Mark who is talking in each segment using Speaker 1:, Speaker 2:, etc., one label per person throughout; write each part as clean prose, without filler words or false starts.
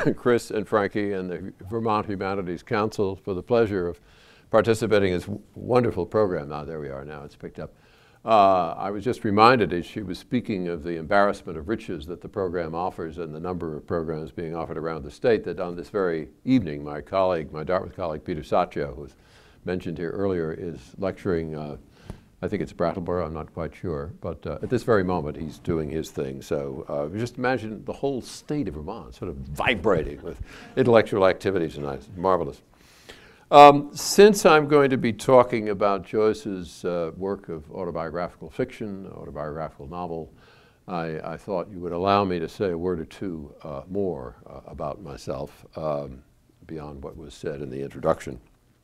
Speaker 1: Chris and Frankie and the Vermont Humanities Council for the pleasure of participating in this wonderful program. Now, there we are now, it's picked up. I was just reminded as she was speaking of the embarrassment of riches that the program offers and the number of programs being offered around the state, that on this very evening, my colleague, my Dartmouth colleague, Peter Saccio, who was mentioned here earlier, is lecturing, I think it's Brattleboro, I'm not quite sure, but at this very moment he's doing his thing. So just imagine the whole state of Vermont sort of vibrating with intellectual activities tonight. It's marvelous. Since I'm going to be talking about Joyce's work of autobiographical fiction, autobiographical novel, I thought you would allow me to say a word or two more about myself beyond what was said in the introduction.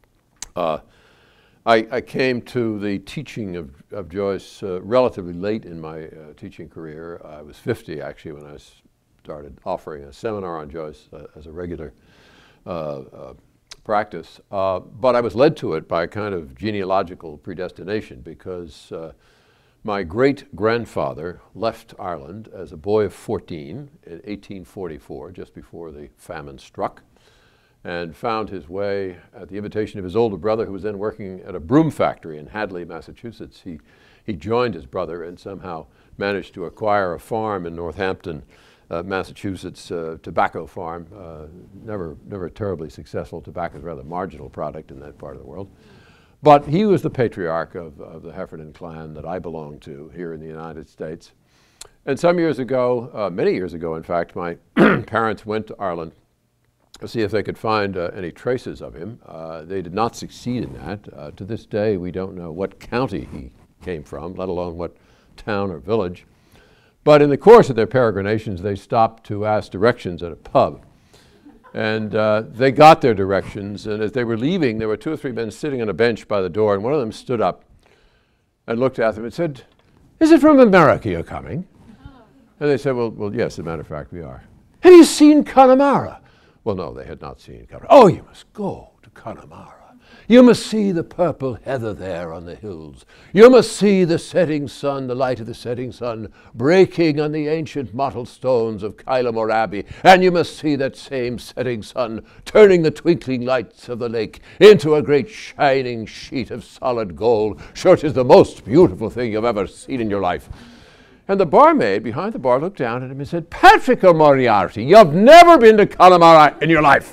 Speaker 1: I came to the teaching of Joyce relatively late in my teaching career. I was 50 actually when I started offering a seminar on Joyce as a regular practice, but I was led to it by a kind of genealogical predestination because my great-grandfather left Ireland as a boy of 14 in 1844, just before the famine struck, and found his way at the invitation of his older brother, who was then working at a broom factory in Hadley, Massachusetts. He joined his brother and somehow managed to acquire a farm in Northampton, Massachusetts, tobacco farm. Never terribly successful. Tobacco is a rather marginal product in that part of the world. But he was the patriarch of the Heffernan clan that I belonged to here in the United States. And some years ago, many years ago in fact, my parents went to Ireland to see if they could find any traces of him. They did not succeed in that. To this day, we don't know what county he came from, let alone what town or village. But in the course of their peregrinations, they stopped to ask directions at a pub. And they got their directions, and as they were leaving, there were 2 or 3 men sitting on a bench by the door, and one of them stood up and looked at them and said, "Is it from America you're coming?" And they said, well, yes, as a matter of fact, we are. "Have you seen Connemara?" Well, no, they had not seen Connemara. "Oh, you must go to Connemara. You must see the purple heather there on the hills. You must see the setting sun, the light of the setting sun, breaking on the ancient mottled stones of Kylemore Abbey. And you must see that same setting sun turning the twinkling lights of the lake into a great shining sheet of solid gold. Sure, 'tis the most beautiful thing you've ever seen in your life." And the barmaid behind the bar looked down at him and said, "Patrick O'Moriarty, you've never been to Connemara in your life."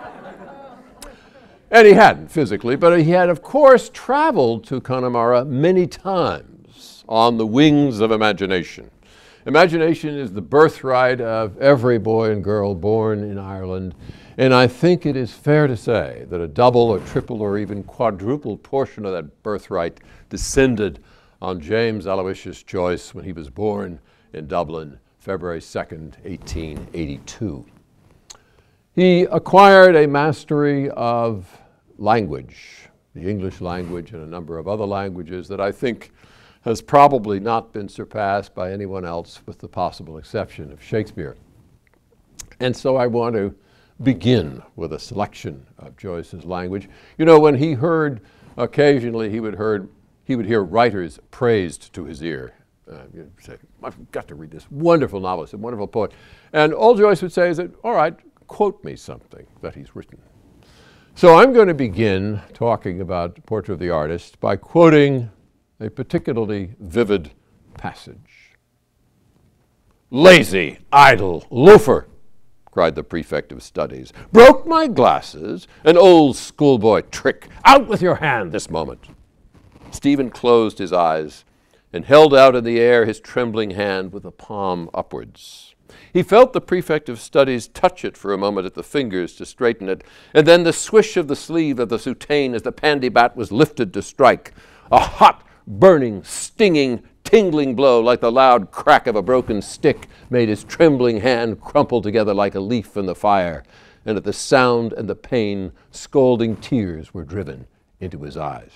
Speaker 1: And he hadn't physically, but he had, of course, traveled to Connemara many times on the wings of imagination. Imagination is the birthright of every boy and girl born in Ireland, and I think it is fair to say that a double or triple or even quadruple portion of that birthright descended on James Aloysius Joyce when he was born in Dublin, February 2nd, 1882. He acquired a mastery of language, the English language and a number of other languages that I think has probably not been surpassed by anyone else with the possible exception of Shakespeare. And so I want to begin with a selection of Joyce's language. You know, when he heard, occasionally he would hear writers praised to his ear. You'd say, "I've got to read this wonderful novelist, a wonderful poet." And all Joyce would say is that, "All right, quote me something that he's written." So I'm going to begin talking about Portrait of the Artist by quoting a particularly vivid passage. "Lazy, idle, loafer," cried the prefect of studies. "Broke my glasses, an old schoolboy trick. Out with your hand this moment." Stephen closed his eyes and held out in the air his trembling hand with the palm upwards. He felt the prefect of studies touch it for a moment at the fingers to straighten it, and then the swish of the sleeve of the soutane as the pandybat was lifted to strike. A hot, burning, stinging, tingling blow like the loud crack of a broken stick made his trembling hand crumple together like a leaf in the fire, and at the sound and the pain, scalding tears were driven into his eyes.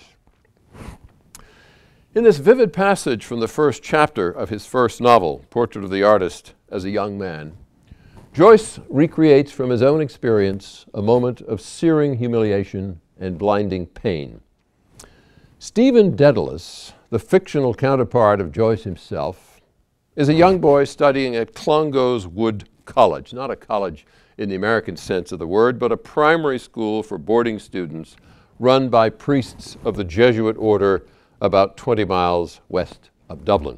Speaker 1: In this vivid passage from the first chapter of his first novel, Portrait of the Artist as a Young Man, Joyce recreates from his own experience a moment of searing humiliation and blinding pain. Stephen Dedalus, the fictional counterpart of Joyce himself, is a young boy studying at Clongowes Wood College, not a college in the American sense of the word, but a primary school for boarding students run by priests of the Jesuit order about 20 miles west of Dublin.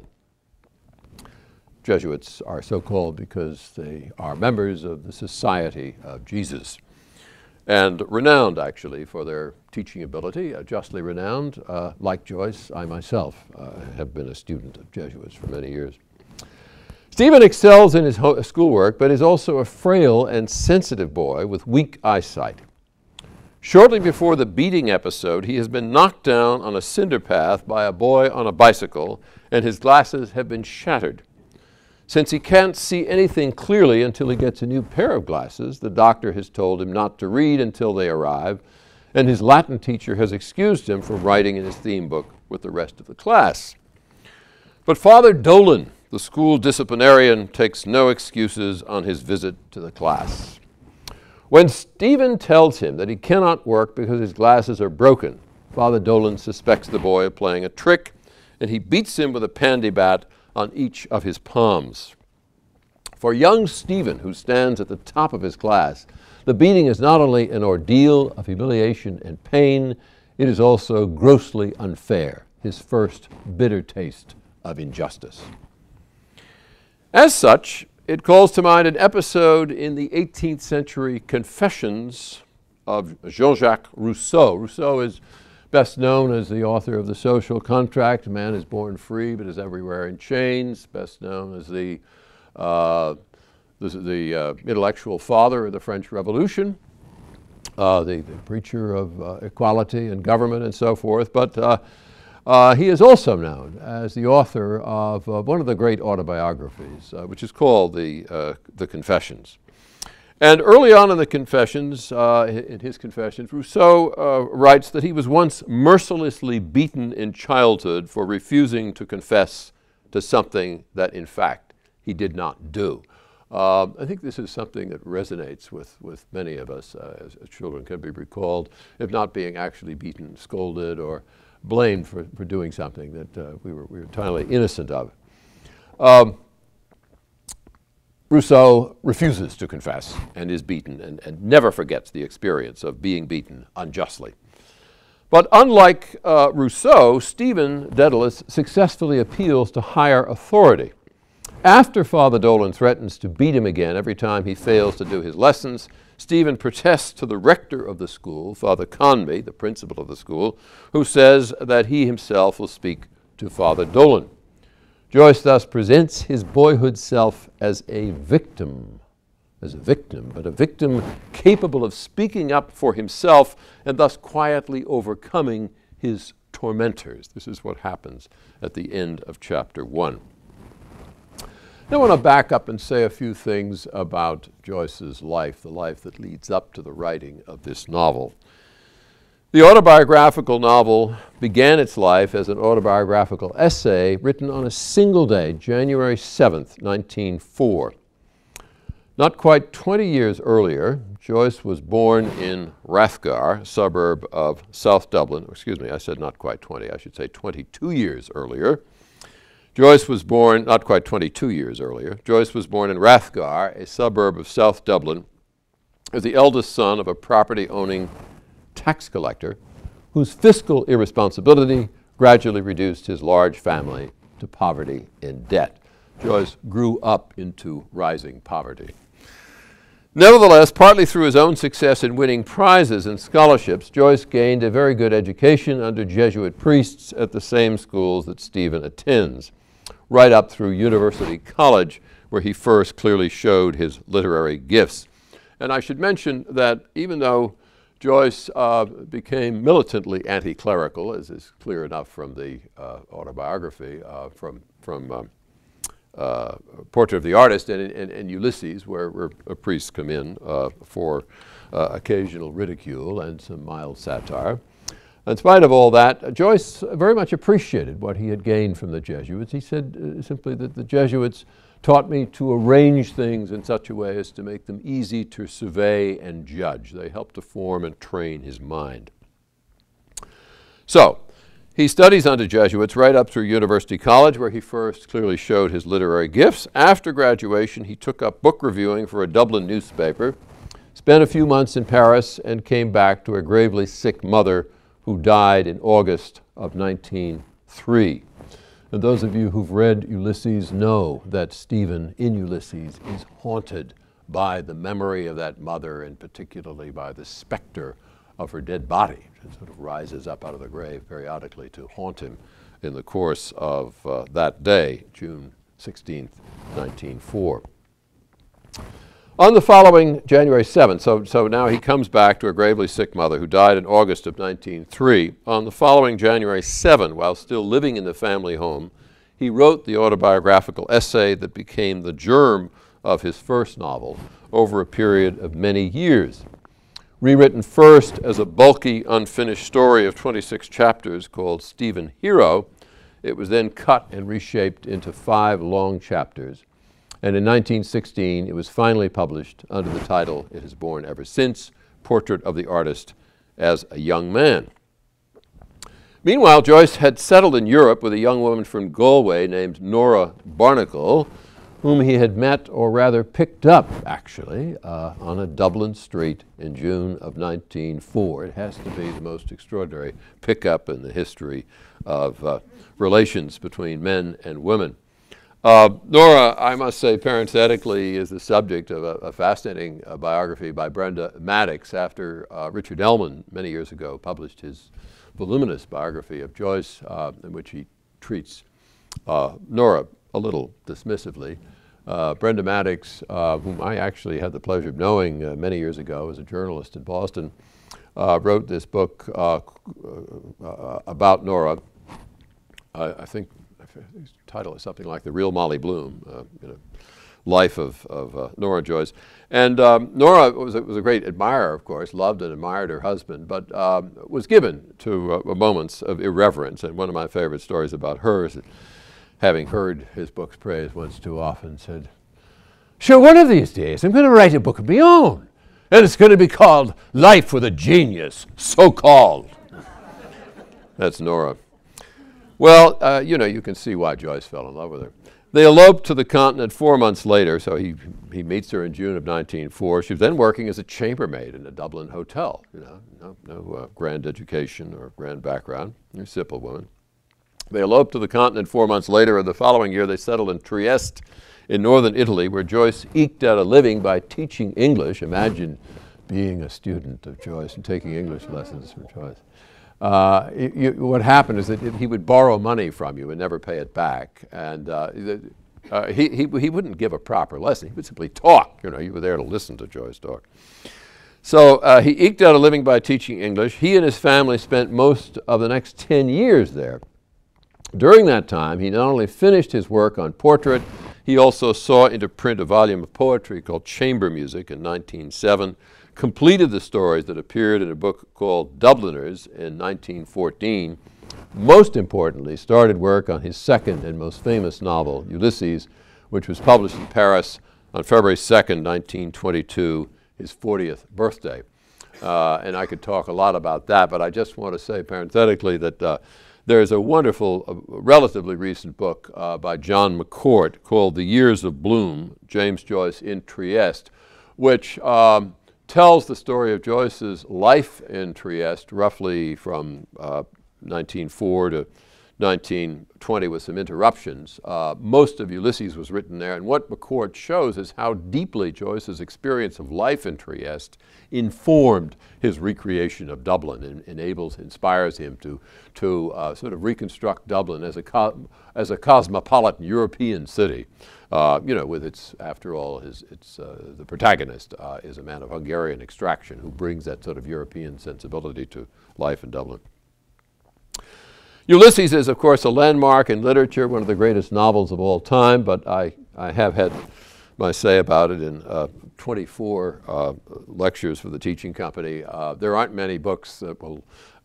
Speaker 1: Jesuits are so called because they are members of the Society of Jesus, and renowned actually for their teaching ability, justly renowned. Like Joyce, I myself have been a student of Jesuits for many years. Stephen excels in his schoolwork, but is also a frail and sensitive boy with weak eyesight. Shortly before the beating episode, he has been knocked down on a cinder path by a boy on a bicycle, and his glasses have been shattered. Since he can't see anything clearly until he gets a new pair of glasses, the doctor has told him not to read until they arrive, and his Latin teacher has excused him from writing in his theme book with the rest of the class. But Father Dolan, the school disciplinarian, takes no excuses on his visit to the class. When Stephen tells him that he cannot work because his glasses are broken, Father Dolan suspects the boy of playing a trick, and he beats him with a pandy bat on each of his palms. For young Stephen, who stands at the top of his class, the beating is not only an ordeal of humiliation and pain, it is also grossly unfair, his first bitter taste of injustice. As such, it calls to mind an episode in the 18th century Confessions of Jean-Jacques Rousseau. Rousseau is best known as the author of The Social Contract. Man is born free but is everywhere in chains. Best known as the intellectual father of the French Revolution, the preacher of equality and government and so forth. But he is also known as the author of one of the great autobiographies, which is called the Confessions. And early on in the Confessions, in his Confessions, Rousseau writes that he was once mercilessly beaten in childhood for refusing to confess to something that, in fact, he did not do. I think this is something that resonates with many of us as children, can be recalled, if not being actually beaten, scolded, or blamed for doing something that we were entirely innocent of. Rousseau refuses to confess and is beaten and never forgets the experience of being beaten unjustly. But unlike Rousseau, Stephen Dedalus successfully appeals to higher authority. After Father Dolan threatens to beat him again every time he fails to do his lessons, Stephen protests to the rector of the school, Father Conmee, the principal of the school, who says that he himself will speak to Father Dolan. Joyce thus presents his boyhood self as a victim, but a victim capable of speaking up for himself and thus quietly overcoming his tormentors. This is what happens at the end of chapter 1. I want to back up and say a few things about Joyce's life, the life that leads up to the writing of this novel. The autobiographical novel began its life as an autobiographical essay written on a single day, January 7th, 1904. Not quite 20 years earlier, Joyce was born in Rathgar, a suburb of South Dublin. Excuse me, I said not quite 20, I should say 22 years earlier. Joyce was born, not quite 22 years earlier, Joyce was born in Rathgar, a suburb of South Dublin, as the eldest son of a property-owning tax collector whose fiscal irresponsibility gradually reduced his large family to poverty and debt. Joyce grew up into rising poverty. Nevertheless, partly through his own success in winning prizes and scholarships, Joyce gained a very good education under Jesuit priests at the same schools that Stephen attends, right up through University College, where he first clearly showed his literary gifts. And I should mention that even though Joyce became militantly anti-clerical, as is clear enough from the autobiography, from Portrait of the Artist and Ulysses, where priests come in for occasional ridicule and some mild satire. In spite of all that, Joyce very much appreciated what he had gained from the Jesuits. He said simply that the Jesuits taught me to arrange things in such a way as to make them easy to survey and judge. They helped to form and train his mind. So, he studies under Jesuits right up through University College, where he first clearly showed his literary gifts. After graduation, he took up book reviewing for a Dublin newspaper, spent a few months in Paris, and came back to a gravely sick mother who died in August of 1903. And those of you who've read Ulysses know that Stephen in Ulysses is haunted by the memory of that mother, and particularly by the specter of her dead body. It sort of rises up out of the grave periodically to haunt him in the course of that day, June 16th, 1904. On the following January 7th, so now he comes back to a gravely sick mother who died in August of 1903. On the following January 7, while still living in the family home, he wrote the autobiographical essay that became the germ of his first novel over a period of many years. Rewritten first as a bulky, unfinished story of 26 chapters called Stephen Hero, it was then cut and reshaped into 5 long chapters. And in 1916, it was finally published under the title it has borne ever since, Portrait of the Artist as a Young Man. Meanwhile, Joyce had settled in Europe with a young woman from Galway named Nora Barnacle, whom he had met, or rather picked up, actually, on a Dublin street in June of 1904. It has to be the most extraordinary pickup in the history of relations between men and women. Nora, I must say, parenthetically, is the subject of a fascinating biography by Brenda Maddox after Richard Ellman, many years ago, published his voluminous biography of Joyce, in which he treats Nora a little dismissively. Brenda Maddox, whom I actually had the pleasure of knowing many years ago as a journalist in Boston, wrote this book about Nora. I think the title is something like The Real Molly Bloom, Life of Nora Joyce. And Nora was a great admirer, of course, loved and admired her husband, but was given to moments of irreverence. And one of my favorite stories about her is that, having heard his books praised once too often, said, "Sure, one of these days I'm going to write a book of my own, and it's going to be called Life with a Genius, so-called." That's Nora. Well, you can see why Joyce fell in love with her. They eloped to the continent 4 months later, so he meets her in June of 1904. She was then working as a chambermaid in a Dublin hotel. No grand education or grand background, a simple woman. They eloped to the continent 4 months later, and the following year they settled in Trieste in northern Italy, where Joyce eked out a living by teaching English. Imagine being a student of Joyce and taking English lessons from Joyce. What happened is that he would borrow money from you and never pay it back. And he wouldn't give a proper lesson. He would simply talk. You were there to listen to Joyce talk. So he eked out a living by teaching English. He and his family spent most of the next 10 years there. During that time, he not only finished his work on portrait, he also saw into print a volume of poetry called Chamber Music in 1907, completed the stories that appeared in a book called Dubliners in 1914, most importantly, started work on his second and most famous novel, Ulysses, which was published in Paris on February 2nd, 1922, his 40th birthday. And I could talk a lot about that, but I just want to say parenthetically that there's a wonderful, relatively recent book by John McCourt called The Years of Bloom, James Joyce in Trieste, which tells the story of Joyce's life in Trieste, roughly from 1904 to 1920 with some interruptions. Most of Ulysses was written there, and what McCourt shows is how deeply Joyce's experience of life in Trieste informed his recreation of Dublin and inspires him to sort of reconstruct Dublin as a cosmopolitan European city. With its, after all, the protagonist is a man of Hungarian extraction who brings that sort of European sensibility to life in Dublin. Ulysses is, of course, a landmark in literature, one of the greatest novels of all time, but I have had my say about it in 24 lectures for the teaching company. There aren't many books that will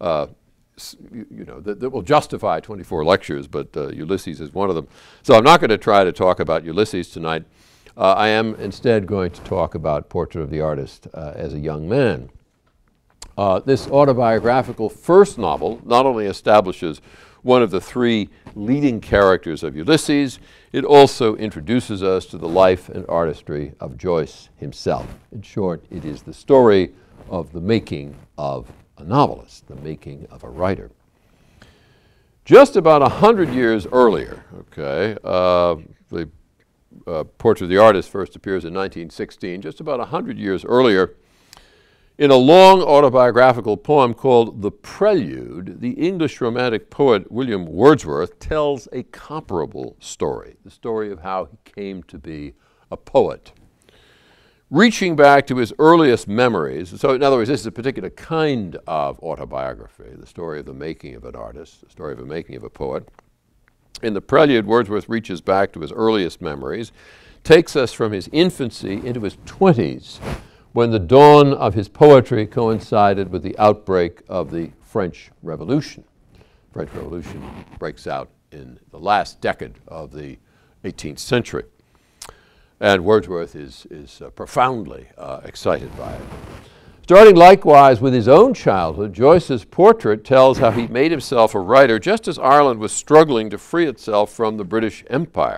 Speaker 1: that will justify 24 lectures, but Ulysses is one of them. So I'm not going to try to talk about Ulysses tonight. I am instead going to talk about Portrait of the Artist as a Young Man. This autobiographical first novel not only establishes one of the three leading characters of Ulysses, it also introduces us to the life and artistry of Joyce himself. In short, it is the story of the making of a novelist, the making of a writer. Just about 100 years earlier, okay, the Portrait of the Artist first appears in 1916. Just about 100 years earlier, in a long autobiographical poem called The Prelude, the English Romantic poet William Wordsworth tells a comparable story, the story of how he came to be a poet. Reaching back to his earliest memories, so in other words, this is a particular kind of autobiography, the story of the making of an artist, the story of the making of a poet. In The Prelude, Wordsworth reaches back to his earliest memories, takes us from his infancy into his 20s, when the dawn of his poetry coincided with the outbreak of the French Revolution. The French Revolution breaks out in the last decade of the 18th century. And Wordsworth is profoundly excited by it. Starting likewise with his own childhood, Joyce's portrait tells how he made himself a writer just as Ireland was struggling to free itself from the British Empire.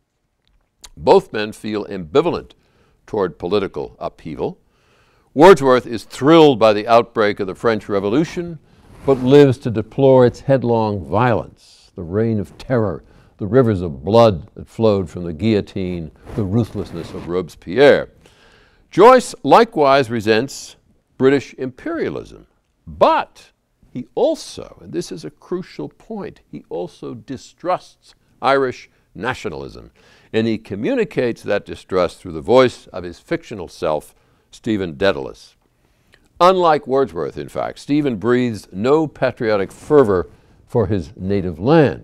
Speaker 1: Both men feel ambivalent toward political upheaval. Wordsworth is thrilled by the outbreak of the French Revolution, but lives to deplore its headlong violence, the reign of terror, the rivers of blood that flowed from the guillotine, the ruthlessness of Robespierre. Joyce likewise resents British imperialism, but he also, and this is a crucial point, he also distrusts Irish nationalism, and he communicates that distrust through the voice of his fictional self, Stephen Dedalus. Unlike Wordsworth, in fact, Stephen breathes no patriotic fervor for his native land.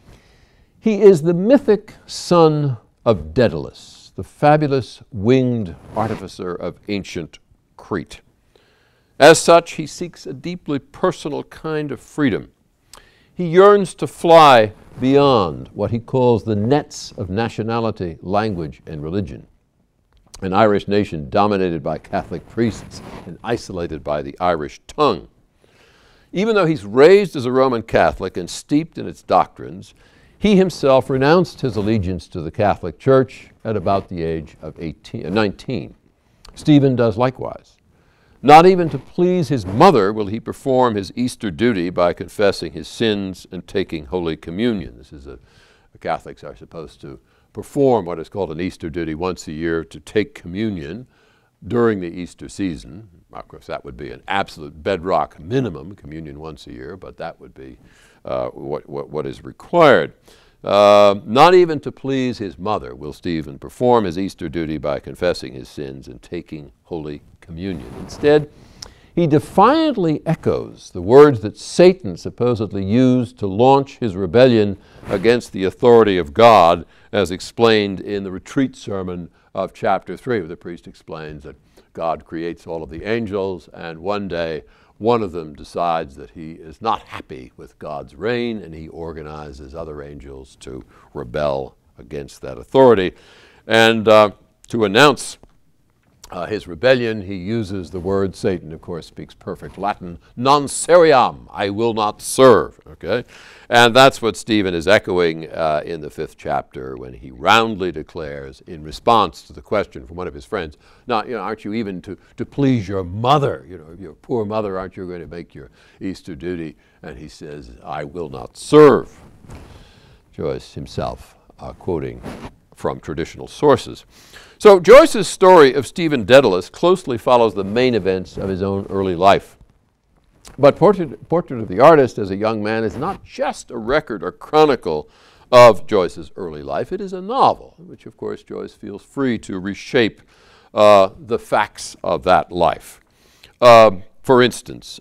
Speaker 1: He is the mythic son of Dedalus, the fabulous winged artificer of ancient Crete. As such, he seeks a deeply personal kind of freedom. He yearns to fly beyond what he calls the nets of nationality, language, and religion. An Irish nation dominated by Catholic priests and isolated by the Irish tongue. Even though he's raised as a Roman Catholic and steeped in its doctrines, he himself renounced his allegiance to the Catholic Church at about the age of 19. Stephen does likewise. Not even to please his mother will he perform his Easter duty by confessing his sins and taking Holy Communion. This is Catholics are supposed to perform what is called an Easter duty once a year, to take communion during the Easter season. Of course, that would be an absolute bedrock minimum, communion once a year, but that would be what is required. Not even to please his mother will Stephen perform his Easter duty by confessing his sins and taking Holy Communion. Instead, he defiantly echoes the words that Satan supposedly used to launch his rebellion against the authority of God, as explained in the retreat sermon of chapter 3, where the priest explains that God creates all of the angels, and one day one of them decides that he is not happy with God's reign, and he organizes other angels to rebel against that authority. And to announce his rebellion, he uses the word, Satan of course speaks perfect Latin, non seriam, I will not serve, okay? And that's what Stephen is echoing in the 5th chapter when he roundly declares, in response to the question from one of his friends, now, aren't you even to please your mother, your poor mother, aren't you going to make your Easter duty? And he says, I will not serve. Joyce himself quoting from traditional sources. So Joyce's story of Stephen Dedalus closely follows the main events of his own early life. But Portrait of the Artist as a young man is not just a record or chronicle of Joyce's early life. It is a novel, in which of course Joyce feels free to reshape the facts of that life. For instance,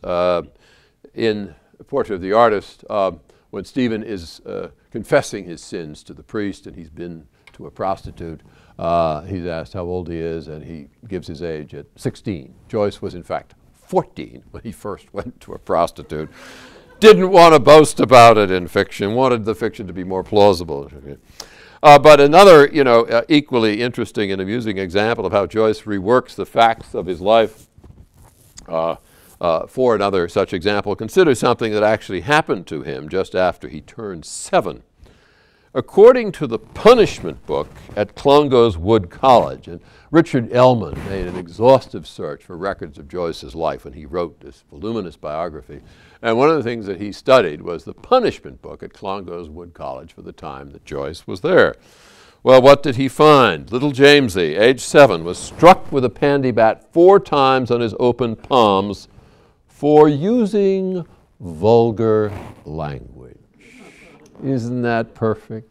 Speaker 1: in Portrait of the Artist, when Stephen is confessing his sins to the priest and he's been to a prostitute, he's asked how old he is, and he gives his age at 16. Joyce was in fact 14 when he first went to a prostitute. Didn't want to boast about it in fiction, wanted the fiction to be more plausible. But another, equally interesting and amusing example of how Joyce reworks the facts of his life For another such example, consider something that actually happened to him just after he turned 7. According to the punishment book at Clongowes Wood College, and Richard Ellman made an exhaustive search for records of Joyce's life when he wrote this voluminous biography, and one of the things that he studied was the punishment book at Clongowes Wood College for the time that Joyce was there. Well, what did he find? Little Jamesy, age 7, was struck with a pandy bat 4 times on his open palms for using vulgar language. Isn't that perfect?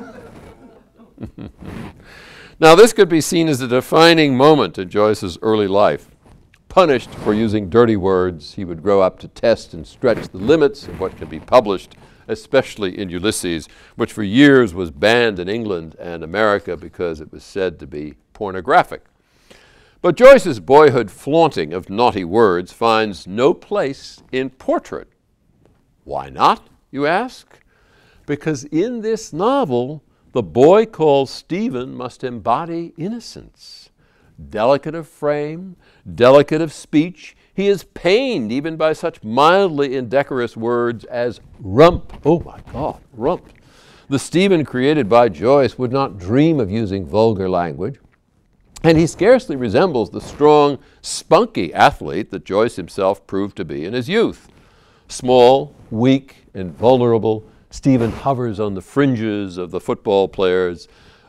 Speaker 1: Now, this could be seen as a defining moment in Joyce's early life. Punished for using dirty words, he would grow up to test and stretch the limits of what could be published, especially in Ulysses, which for years was banned in England and America because it was said to be pornographic. But Joyce's boyhood flaunting of naughty words finds no place in portrait. Why not, you ask? Because in this novel, the boy called Stephen must embody innocence. Delicate of frame, delicate of speech, he is pained even by such mildly indecorous words as rump. Oh my God, rump. The Stephen created by Joyce would not dream of using vulgar language, and he scarcely resembles the strong, spunky athlete that Joyce himself proved to be in his youth. Small, weak, and vulnerable, Stephen hovers on the fringes of the football players,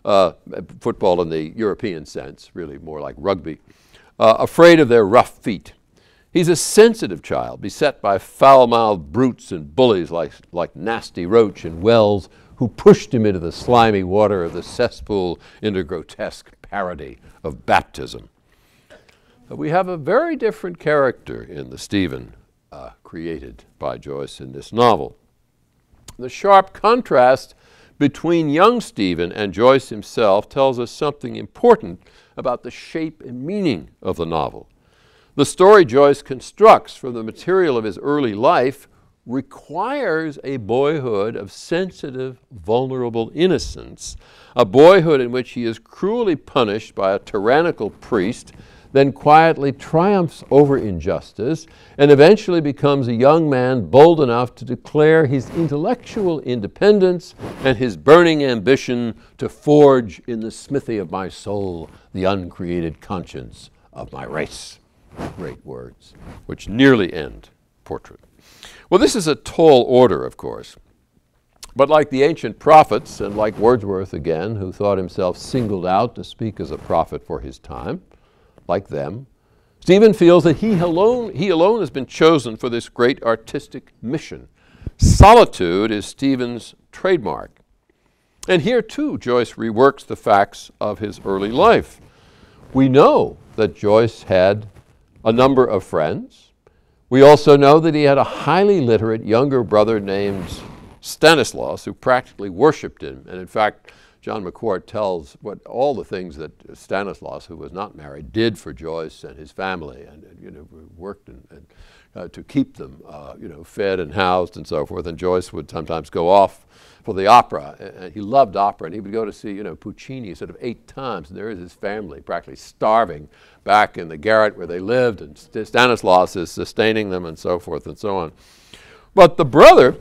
Speaker 1: football in the European sense, really more like rugby, afraid of their rough feet. He's a sensitive child, beset by foul-mouthed brutes and bullies like Nasty Roach and Wells, who pushed him into the slimy water of the cesspool into grotesque parody of baptism. But we have a very different character in the Stephen created by Joyce in this novel. The sharp contrast between young Stephen and Joyce himself tells us something important about the shape and meaning of the novel. The story Joyce constructs from the material of his early life requires a boyhood of sensitive, vulnerable innocence, a boyhood in which he is cruelly punished by a tyrannical priest, then quietly triumphs over injustice, and eventually becomes a young man bold enough to declare his intellectual independence and his burning ambition to forge in the smithy of my soul the uncreated conscience of my race. Great words, which nearly end portrait. Well, this is a tall order, of course. But like the ancient prophets, and like Wordsworth again, who thought himself singled out to speak as a prophet for his time, like them, Stephen feels that he alone has been chosen for this great artistic mission. Solitude is Stephen's trademark. And here, too, Joyce reworks the facts of his early life. We know that Joyce had a number of friends. We also know that he had a highly literate younger brother named Stanislaus, who practically worshipped him. And in fact, John McCourt tells what all the things that Stanislaus, who was not married, did for Joyce and his family, and worked to keep them fed and housed and so forth. And Joyce would sometimes go off for the opera, and he loved opera, and he would go to see Puccini sort of 8 times, and there is his family practically starving back in the garret where they lived, and Stanislaus is sustaining them and so forth and so on. But the brother,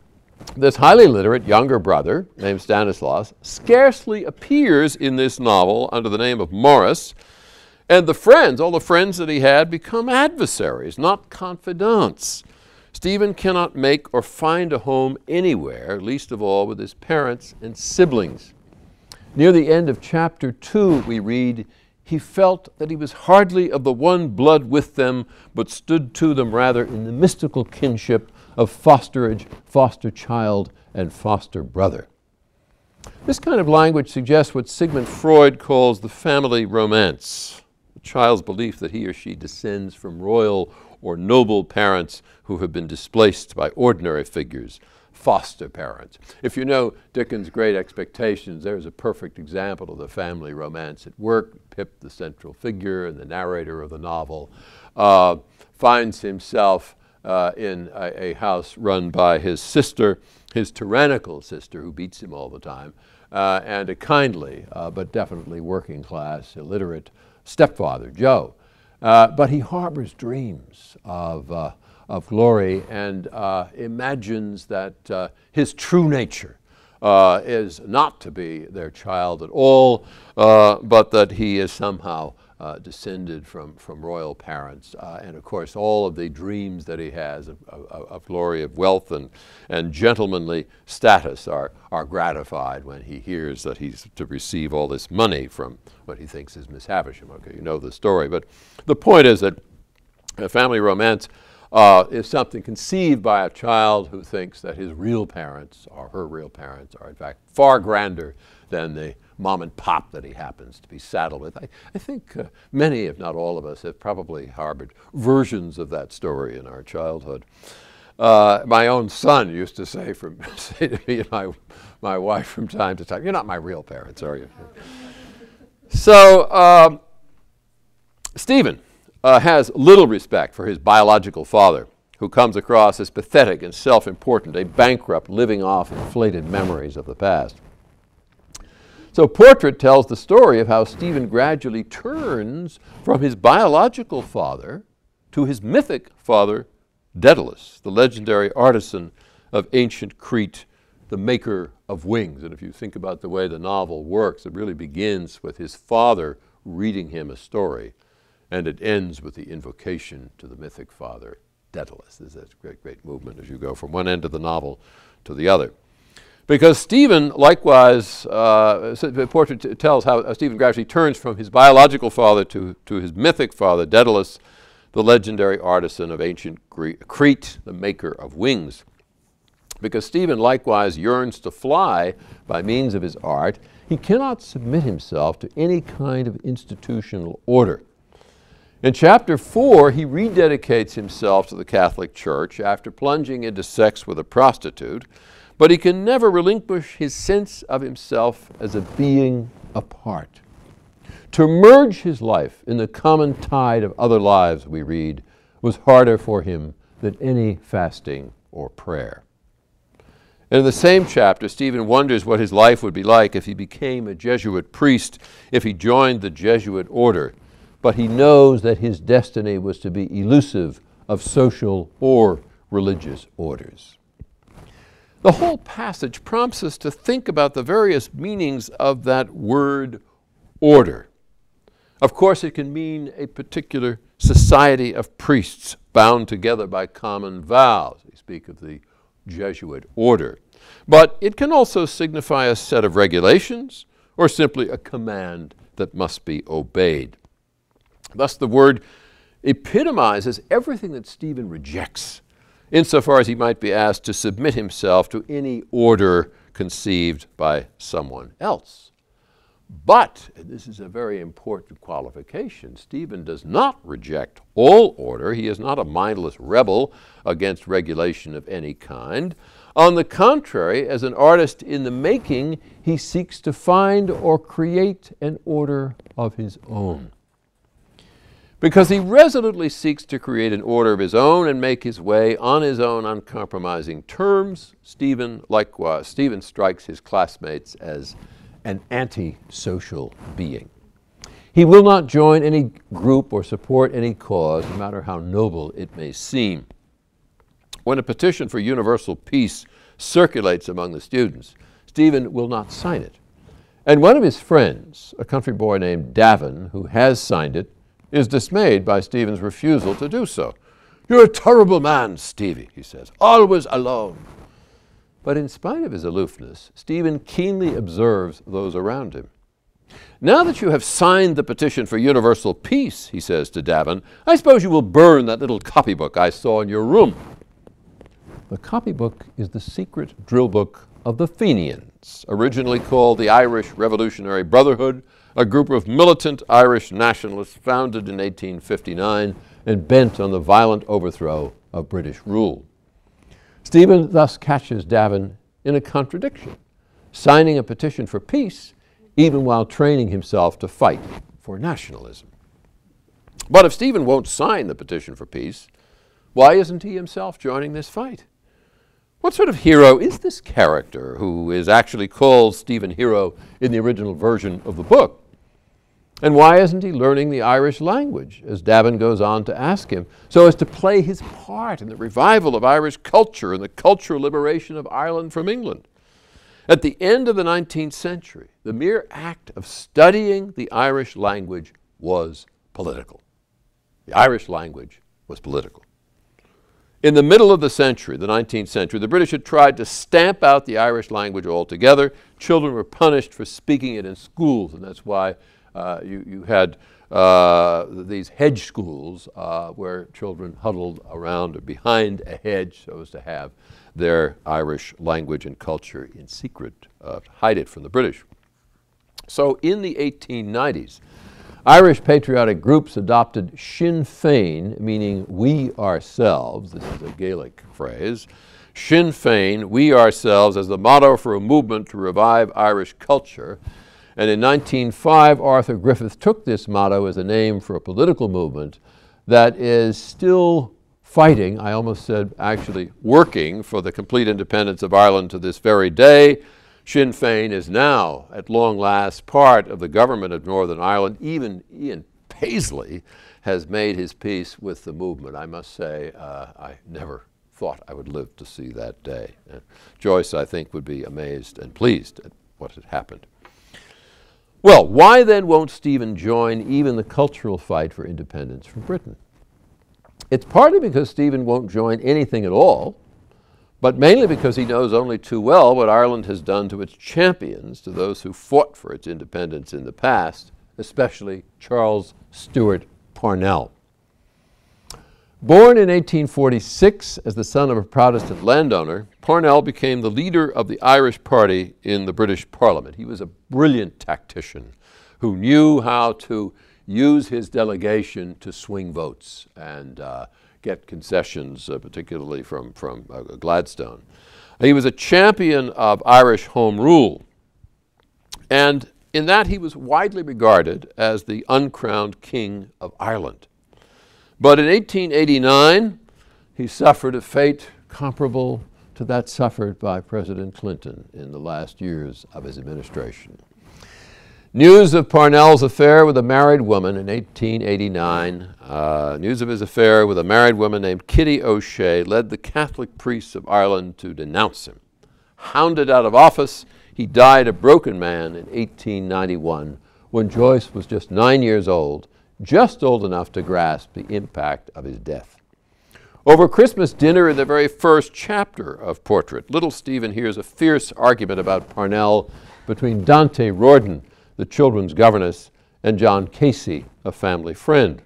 Speaker 1: this highly literate younger brother named Stanislaus, scarcely appears in this novel under the name of Morris, and the friends, all the friends that he had, become adversaries, not confidants. Stephen cannot make or find a home anywhere, least of all with his parents and siblings. Near the end of chapter 2, we read, he felt that he was hardly of the one blood with them, but stood to them rather in the mystical kinship of fosterage, foster child, and foster brother. This kind of language suggests what Sigmund Freud calls the family romance, the child's belief that he or she descends from royal or noble parents who have been displaced by ordinary figures, foster parents. If you know Dickens' Great Expectations, there's a perfect example of the family romance at work. Pip, the central figure and the narrator of the novel, finds himself in a house run by his sister, his tyrannical sister who beats him all the time, and a kindly but definitely working class, illiterate stepfather, Joe. but he harbors dreams of glory and imagines that his true nature is not to be their child at all, but that he is somehow descended from royal parents. And of course, all of the dreams that he has of glory, of wealth, and gentlemanly status are gratified when he hears that he's to receive all this money from what he thinks is Miss Havisham. Okay, you know the story. But the point is that a family romance is something conceived by a child who thinks that his real parents, or her real parents, are in fact far grander than the mom and pop that he happens to be saddled with. I think many, if not all of us, have probably harbored versions of that story in our childhood. My own son used to say to me and my wife from time to time, "You're not my real parents, are you?" So Stephen has little respect for his biological father, who comes across as pathetic and self-important, a bankrupt living off inflated memories of the past. So Portrait tells the story of how Stephen gradually turns from his biological father to his mythic father, Daedalus, the legendary artisan of ancient Crete, the maker of wings. And if you think about the way the novel works, it really begins with his father reading him a story, and it ends with the invocation to the mythic father, Daedalus. There's a great, great movement as you go from one end of the novel to the other. Because Stephen, likewise, the portrait tells how Stephen gradually turns from his biological father to his mythic father, Daedalus, the legendary artisan of ancient Crete, the maker of wings. Because Stephen likewise yearns to fly by means of his art, he cannot submit himself to any kind of institutional order. In chapter 4, he rededicates himself to the Catholic Church after plunging into sex with a prostitute, but he can never relinquish his sense of himself as a being apart. To merge his life in the common tide of other lives, we read, was harder for him than any fasting or prayer. And in the same chapter, Stephen wonders what his life would be like if he became a Jesuit priest, if he joined the Jesuit order. But he knows that his destiny was to be elusive of social or religious orders. The whole passage prompts us to think about the various meanings of that word order. Of course, it can mean a particular society of priests bound together by common vows. We speak of the Jesuit order. But it can also signify a set of regulations or simply a command that must be obeyed. Thus, the word epitomizes everything that Stephen rejects, insofar as he might be asked to submit himself to any order conceived by someone else. But, and this is a very important qualification, Stephen does not reject all order. He is not a mindless rebel against regulation of any kind. On the contrary, as an artist in the making, he seeks to find or create an order of his own. Because he resolutely seeks to create an order of his own and make his way on his own uncompromising terms, Stephen strikes his classmates as an anti-social being. He will not join any group or support any cause, no matter how noble it may seem. When a petition for universal peace circulates among the students, Stephen will not sign it. And one of his friends, a country boy named Davin, who has signed it, is dismayed by Stephen's refusal to do so. "You're a terrible man, Stevie," he says, "always alone." But in spite of his aloofness, Stephen keenly observes those around him. "Now that you have signed the petition for universal peace," he says to Davin, "I suppose you will burn that little copybook I saw in your room." The copybook is the secret drill book of the Fenians, originally called the Irish Revolutionary Brotherhood, a group of militant Irish nationalists founded in 1859 and bent on the violent overthrow of British rule. Stephen thus catches Davin in a contradiction, signing a petition for peace even while training himself to fight for nationalism. But if Stephen won't sign the petition for peace, why isn't he himself joining this fight? What sort of hero is this character who is actually called Stephen Hero in the original version of the book? And why isn't he learning the Irish language, as Davin goes on to ask him, so as to play his part in the revival of Irish culture and the cultural liberation of Ireland from England? At the end of the 19th century, the mere act of studying the Irish language was political. The Irish language was political. In the middle of the century, the 19th century, the British had tried to stamp out the Irish language altogether. Children were punished for speaking it in schools, and that's why you had these hedge schools where children huddled around or behind a hedge so as to have their Irish language and culture in secret, hide it from the British. So in the 1890s, Irish patriotic groups adopted Sinn Féin, meaning we ourselves, this is a Gaelic phrase, Sinn Féin, we ourselves, as the motto for a movement to revive Irish culture. And in 1905, Arthur Griffith took this motto as a name for a political movement that is still fighting, I almost said actually working, for the complete independence of Ireland to this very day. Sinn Féin is now, at long last, part of the government of Northern Ireland. Even Ian Paisley has made his peace with the movement. I must say, I never thought I would live to see that day. Joyce, I think, would be amazed and pleased at what had happened. Well, why then won't Stephen join even the cultural fight for independence from Britain? It's partly because Stephen won't join anything at all, but mainly because he knows only too well what Ireland has done to its champions, to those who fought for its independence in the past, especially Charles Stewart Parnell. Born in 1846 as the son of a Protestant landowner, Parnell became the leader of the Irish Party in the British Parliament. He was a brilliant tactician who knew how to use his delegation to swing votes and get concessions, particularly from Gladstone. He was a champion of Irish home rule, and in that he was widely regarded as the uncrowned king of Ireland. But in 1889, he suffered a fate comparable to that suffered by President Clinton in the last years of his administration. News of Parnell's affair with a married woman in 1889, news of his affair with a married woman named Kitty O'Shea led the Catholic priests of Ireland to denounce him. Hounded out of office, he died a broken man in 1891 when Joyce was just 9 years old, just old enough to grasp the impact of his death. Over Christmas dinner in the very first chapter of Portrait, little Stephen hears a fierce argument about Parnell between Dante Rawdon, the children's governess, and John Casey, a family friend.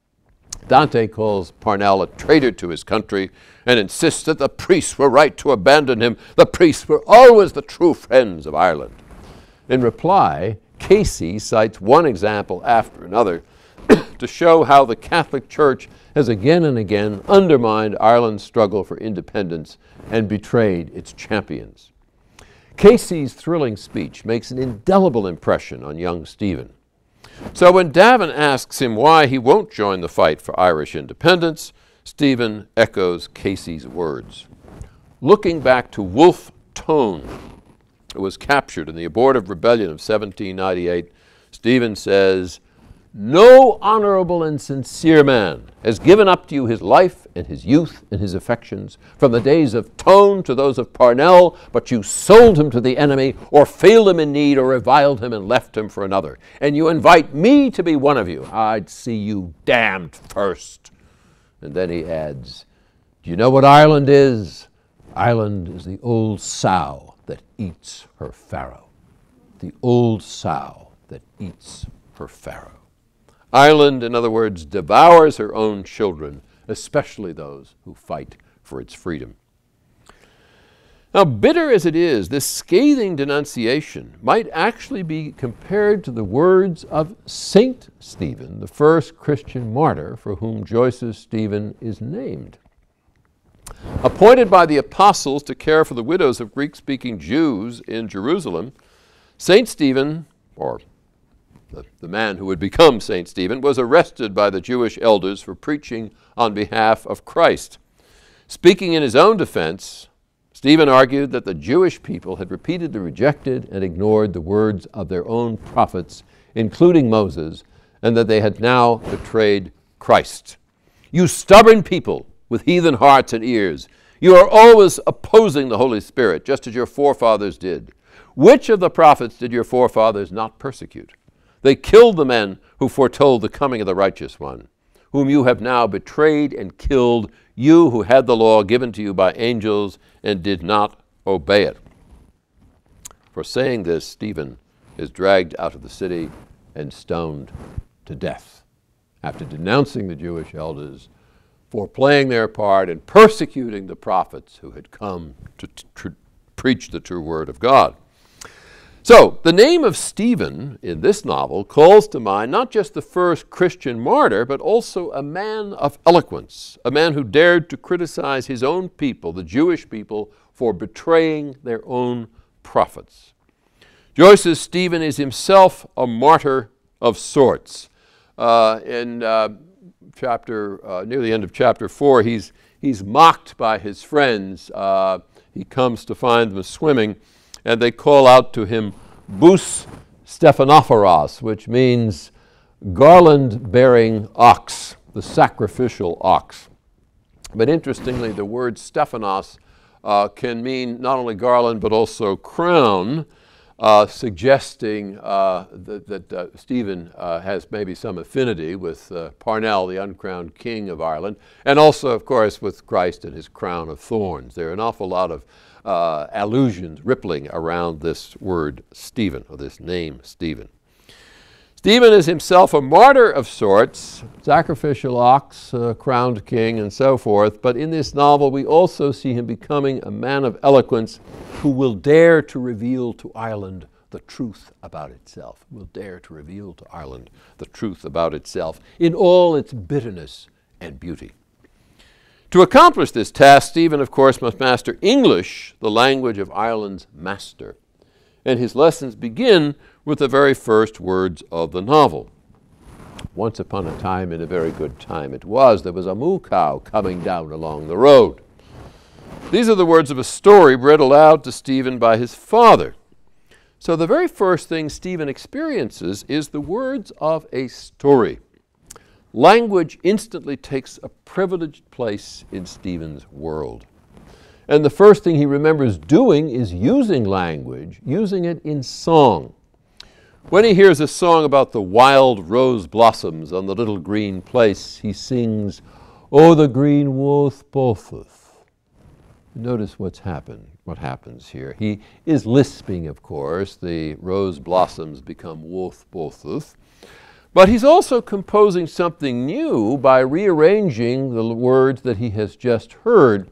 Speaker 1: Dante calls Parnell a traitor to his country and insists that the priests were right to abandon him. The priests were always the true friends of Ireland. In reply, Casey cites one example after another to show how the Catholic Church has again and again undermined Ireland's struggle for independence and betrayed its champions. Casey's thrilling speech makes an indelible impression on young Stephen. So when Davin asks him why he won't join the fight for Irish independence, Stephen echoes Casey's words. Looking back to Wolfe Tone, who was captured in the abortive rebellion of 1798, Stephen says, "No honorable and sincere man has given up to you his life and his youth and his affections from the days of Tone to those of Parnell, but you sold him to the enemy or failed him in need or reviled him and left him for another. And you invite me to be one of you. I'd see you damned first." And then he adds, "Do you know what Ireland is? Ireland is the old sow that eats her farrow." The old sow that eats her farrow. Ireland, in other words, devours her own children, especially those who fight for its freedom. Now, bitter as it is, this scathing denunciation might actually be compared to the words of Saint Stephen, the first Christian martyr for whom Joyce's Stephen is named. Appointed by the apostles to care for the widows of Greek-speaking Jews in Jerusalem, Saint Stephen, or the man who would become Saint Stephen, was arrested by the Jewish elders for preaching on behalf of Christ. Speaking in his own defense, Stephen argued that the Jewish people had repeatedly rejected and ignored the words of their own prophets including Moses, and that they had now betrayed Christ. You stubborn people with heathen hearts and ears, you are always opposing the Holy Spirit, just as your forefathers did. Which of the prophets did your forefathers not persecute? They killed the men who foretold the coming of the righteous one, whom you have now betrayed and killed, you who had the law given to you by angels and did not obey it. For saying this, Stephen is dragged out of the city and stoned to death after denouncing the Jewish elders for playing their part in persecuting the prophets who had come to preach the true word of God. So, the name of Stephen in this novel calls to mind not just the first Christian martyr, but also a man of eloquence, a man who dared to criticize his own people, the Jewish people, for betraying their own prophets. Joyce's Stephen is himself a martyr of sorts. Near the end of chapter 4, he's mocked by his friends. He comes to find them swimming, and they call out to him, Bous Stephanophoros, which means garland-bearing ox, the sacrificial ox. But interestingly, the word Stephanos can mean not only garland, but also crown, suggesting that Stephen has maybe some affinity with Parnell, the uncrowned king of Ireland, and also, of course, with Christ and his crown of thorns. There are an awful lot of allusions rippling around this word Stephen, or this name Stephen. Stephen is himself a martyr of sorts, sacrificial ox, crowned king, and so forth. But in this novel, we also see him becoming a man of eloquence who will dare to reveal to Ireland the truth about itself, will dare to reveal to Ireland the truth about itself in all its bitterness and beauty. To accomplish this task, Stephen, of course, must master English, the language of Ireland's master. And his lessons begin with the very first words of the novel. Once upon a time, in a very good time it was, there was a moo cow coming down along the road. These are the words of a story read aloud to Stephen by his father. So the very first thing Stephen experiences is the words of a story. Language instantly takes a privileged place in Stephen's world. And the first thing he remembers doing is using language, using it in song. When he hears a song about the wild rose blossoms on the little green place, he sings, "Oh, the green woth botheth." Notice what happens here. He is lisping, of course. The rose blossoms become woth botheth. But he's also composing something new by rearranging the words that he has just heard,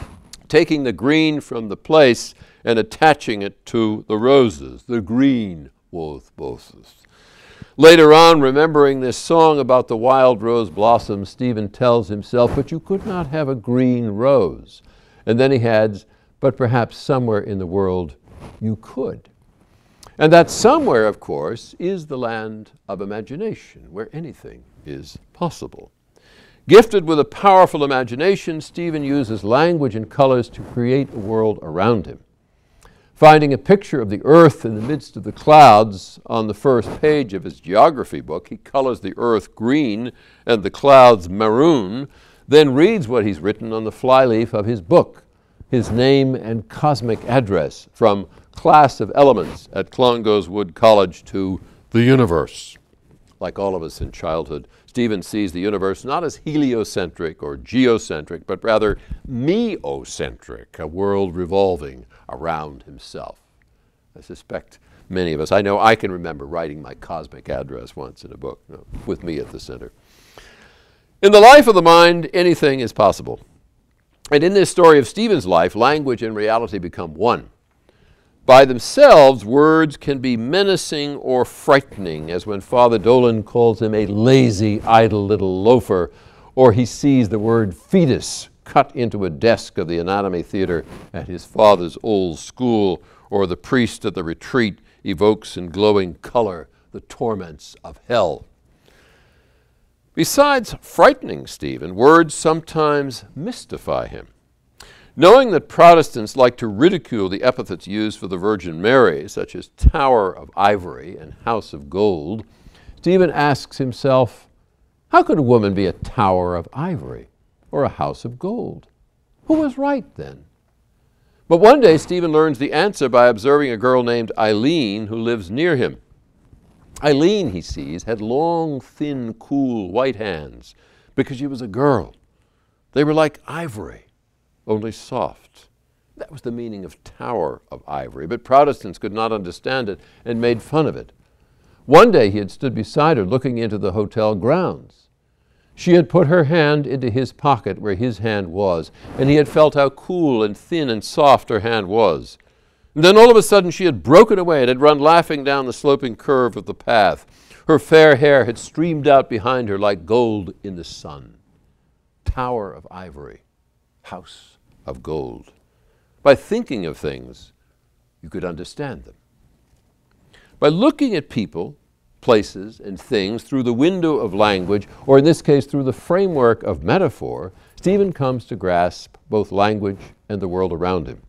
Speaker 1: taking the green from the place and attaching it to the roses, the green woth botheth. Later on, remembering this song about the wild rose blossoms, Stephen tells himself, but you could not have a green rose. And then he adds, but perhaps somewhere in the world you could. And that somewhere, of course, is the land of imagination, where anything is possible. Gifted with a powerful imagination, Stephen uses language and colors to create a world around him. Finding a picture of the earth in the midst of the clouds on the first page of his geography book, he colors the earth green and the clouds maroon, then reads what he's written on the flyleaf of his book, his name and cosmic address, from class of elements at Clongowes Wood College to the universe. Like all of us in childhood, Stephen sees the universe not as heliocentric or geocentric, but rather meocentric, a world revolving around himself. I suspect many of us, I know I can remember writing my cosmic address once in a book, with me at the center. In the life of the mind, anything is possible. And in this story of Stephen's life, language and reality become one. By themselves, words can be menacing or frightening, as when Father Dolan calls him a lazy, idle little loafer, or he sees the word fetus cut into a desk of the anatomy theater at his father's old school, or the priest at the retreat evokes in glowing color the torments of hell. Besides frightening Stephen, words sometimes mystify him. Knowing that Protestants like to ridicule the epithets used for the Virgin Mary, such as Tower of Ivory and House of Gold, Stephen asks himself, how could a woman be a tower of ivory or a house of gold? Who was right then? But one day Stephen learns the answer by observing a girl named Eileen who lives near him. Eileen, he sees, had long, thin, cool, white hands because she was a girl. They were like ivory, only soft. That was the meaning of Tower of Ivory, but Protestants could not understand it and made fun of it. One day he had stood beside her looking into the hotel grounds. She had put her hand into his pocket where his hand was, and he had felt how cool and thin and soft her hand was. And then all of a sudden she had broken away and had run laughing down the sloping curve of the path. Her fair hair had streamed out behind her like gold in the sun. Tower of Ivory, House of Gold. By thinking of things, you could understand them. By looking at people, places, and things through the window of language, or in this case through the framework of metaphor, Stephen comes to grasp both language and the world around him.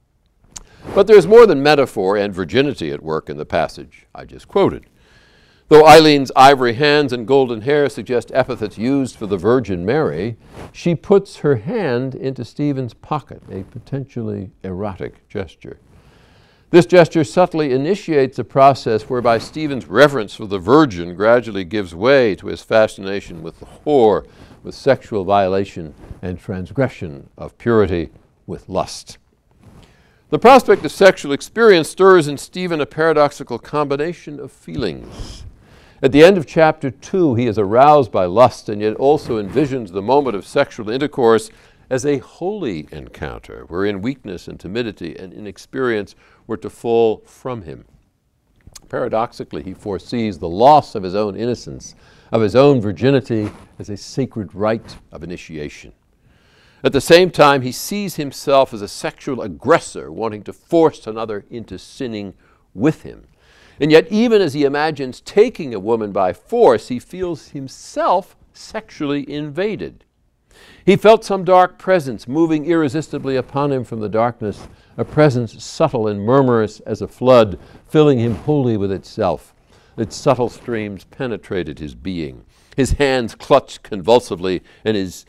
Speaker 1: But there's more than metaphor and virginity at work in the passage I just quoted. Though Eileen's ivory hands and golden hair suggest epithets used for the Virgin Mary, she puts her hand into Stephen's pocket, a potentially erotic gesture. This gesture subtly initiates a process whereby Stephen's reverence for the Virgin gradually gives way to his fascination with the whore, with sexual violation and transgression of purity, with lust. The prospect of sexual experience stirs in Stephen a paradoxical combination of feelings. At the end of chapter 2, he is aroused by lust and yet also envisions the moment of sexual intercourse as a holy encounter, wherein weakness and timidity and inexperience were to fall from him. Paradoxically, he foresees the loss of his own innocence, of his own virginity, as a sacred rite of initiation. At the same time, he sees himself as a sexual aggressor wanting to force another into sinning with him. And yet, even as he imagines taking a woman by force, he feels himself sexually invaded. He felt some dark presence moving irresistibly upon him from the darkness, a presence subtle and murmurous as a flood, filling him wholly with itself. Its subtle streams penetrated his being. His hands clutched convulsively and his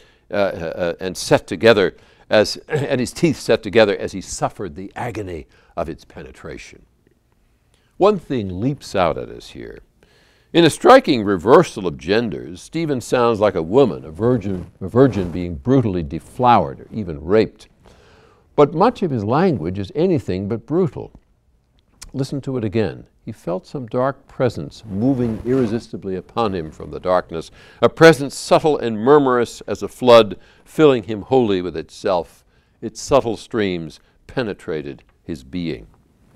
Speaker 1: set together and his teeth set together as he suffered the agony of its penetration. One thing leaps out at us here. In a striking reversal of genders, Stephen sounds like a woman, a virgin being brutally deflowered or even raped. But much of his language is anything but brutal. Listen to it again. He felt some dark presence moving irresistibly upon him from the darkness, a presence subtle and murmurous as a flood, filling him wholly with itself. Its subtle streams penetrated his being.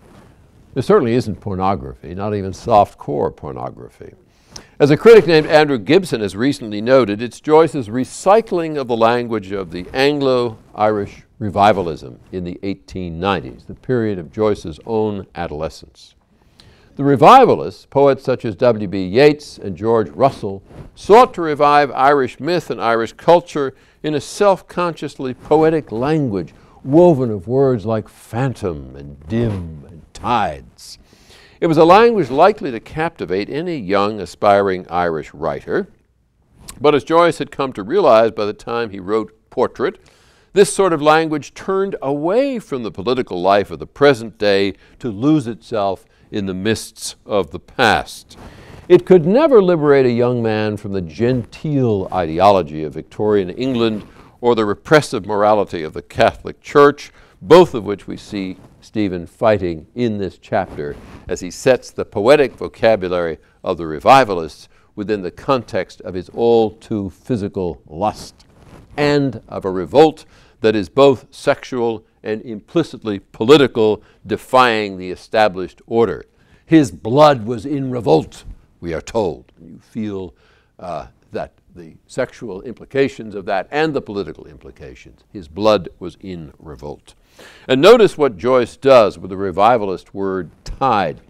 Speaker 1: There certainly isn't pornography, not even soft-core pornography. As a critic named Andrew Gibson has recently noted, it's Joyce's recycling of the language of the Anglo-Irish revivalism in the 1890s, the period of Joyce's own adolescence. The revivalists, poets such as W.B. Yeats and George Russell, sought to revive Irish myth and Irish culture in a self-consciously poetic language, woven of words like phantom and dim and tides. It was a language likely to captivate any young, aspiring Irish writer. But as Joyce had come to realize by the time he wrote Portrait, this sort of language turned away from the political life of the present day to lose itself in the mists of the past. It could never liberate a young man from the genteel ideology of Victorian England or the repressive morality of the Catholic Church, both of which we see Stephen fighting in this chapter as he sets the poetic vocabulary of the revivalists within the context of his all too physical lust and of a revolt that is both sexual and implicitly political, defying the established order. His blood was in revolt, we are told. You feel that the sexual implications of that and the political implications. His blood was in revolt. And notice what Joyce does with the revivalist word tide.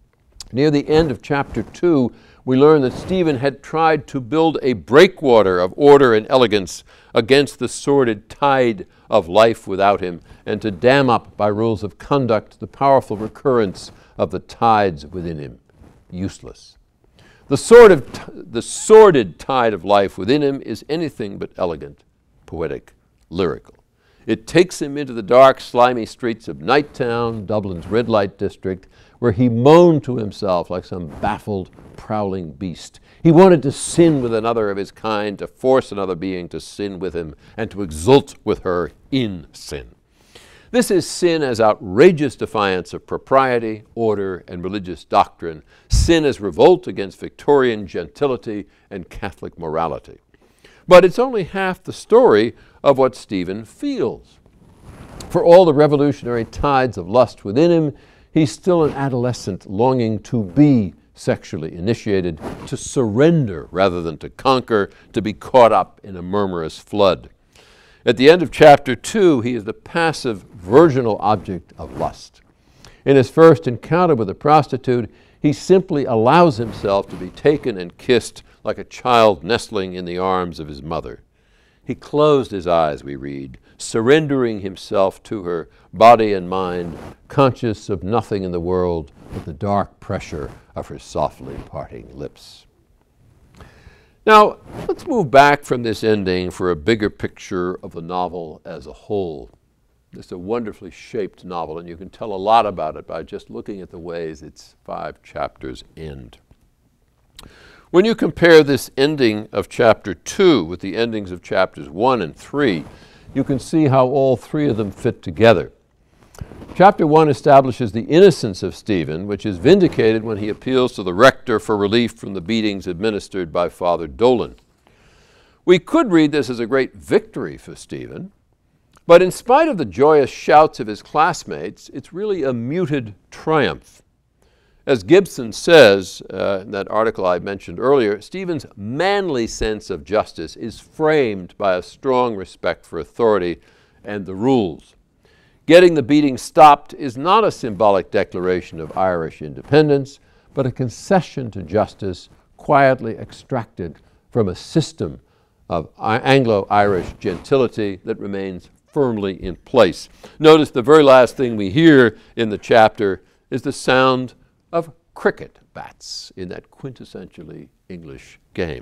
Speaker 1: Near the end of chapter 2, we learn that Stephen had tried to build a breakwater of order and elegance against the sordid tide of life without him, and to dam up by rules of conduct the powerful recurrence of the tides within him. Useless. The sordid tide of life within him is anything but elegant, poetic, lyrical. It takes him into the dark, slimy streets of Nighttown, Dublin's red light district, where he moaned to himself like some baffled, prowling beast. He wanted to sin with another of his kind, to force another being to sin with him, and to exult with her in sin. This is sin as outrageous defiance of propriety, order, and religious doctrine. Sin as revolt against Victorian gentility and Catholic morality. But it's only half the story of what Stephen feels. For all the revolutionary tides of lust within him, he's still an adolescent longing to be sexually initiated, to surrender rather than to conquer, to be caught up in a murmurous flood. At the end of chapter 2, he is the passive, virginal object of lust. In his first encounter with a prostitute, he simply allows himself to be taken and kissed like a child nestling in the arms of his mother. He closed his eyes, we read, surrendering himself to her, body and mind, conscious of nothing in the world but the dark pressure of her softly parting lips. Now, let's move back from this ending for a bigger picture of the novel as a whole. It's a wonderfully shaped novel, and you can tell a lot about it by just looking at the ways its 5 chapters end. When you compare this ending of chapter 2 with the endings of chapters 1 and 3, you can see how all 3 of them fit together. Chapter 1 establishes the innocence of Stephen, which is vindicated when he appeals to the rector for relief from the beatings administered by Father Dolan. We could read this as a great victory for Stephen, but in spite of the joyous shouts of his classmates, it's really a muted triumph. As Gibson says in that article I mentioned earlier, Stephen's manly sense of justice is framed by a strong respect for authority and the rules. Getting the beating stopped is not a symbolic declaration of Irish independence, but a concession to justice quietly extracted from a system of Anglo-Irish gentility that remains firmly in place. Notice the very last thing we hear in the chapter is the sound of cricket bats in that quintessentially English game.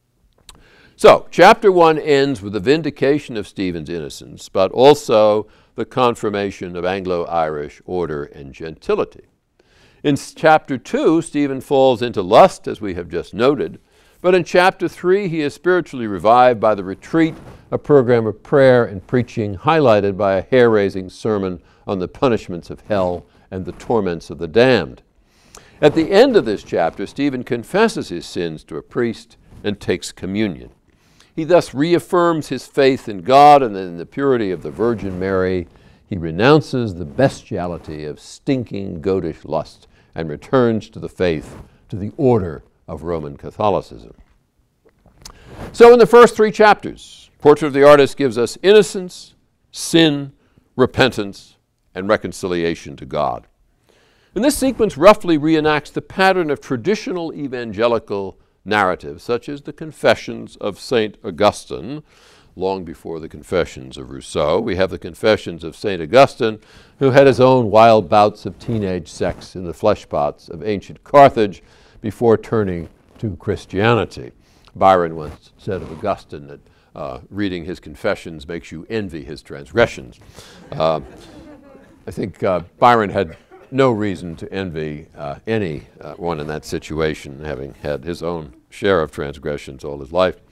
Speaker 1: So, chapter 1 ends with the vindication of Stephen's innocence, but also the confirmation of Anglo-Irish order and gentility. In chapter 2, Stephen falls into lust, as we have just noted, but in chapter 3, he is spiritually revived by the retreat, a program of prayer and preaching highlighted by a hair-raising sermon on the punishments of hell and the torments of the damned. At the end of this chapter, Stephen confesses his sins to a priest and takes communion. He thus reaffirms his faith in God and in the purity of the Virgin Mary. He renounces the bestiality of stinking, goatish lust and returns to the faith, to the order of Roman Catholicism. So in the first 3 chapters, Portrait of the Artist gives us innocence, sin, repentance, and reconciliation to God. And this sequence roughly reenacts the pattern of traditional evangelical narratives, such as the Confessions of St. Augustine, long before the Confessions of Rousseau. We have the Confessions of St. Augustine, who had his own wild bouts of teenage sex in the fleshpots of ancient Carthage before turning to Christianity. Byron once said of Augustine that reading his Confessions makes you envy his transgressions. I think Byron had no reason to envy anyone in that situation, having had his own share of transgressions all his life.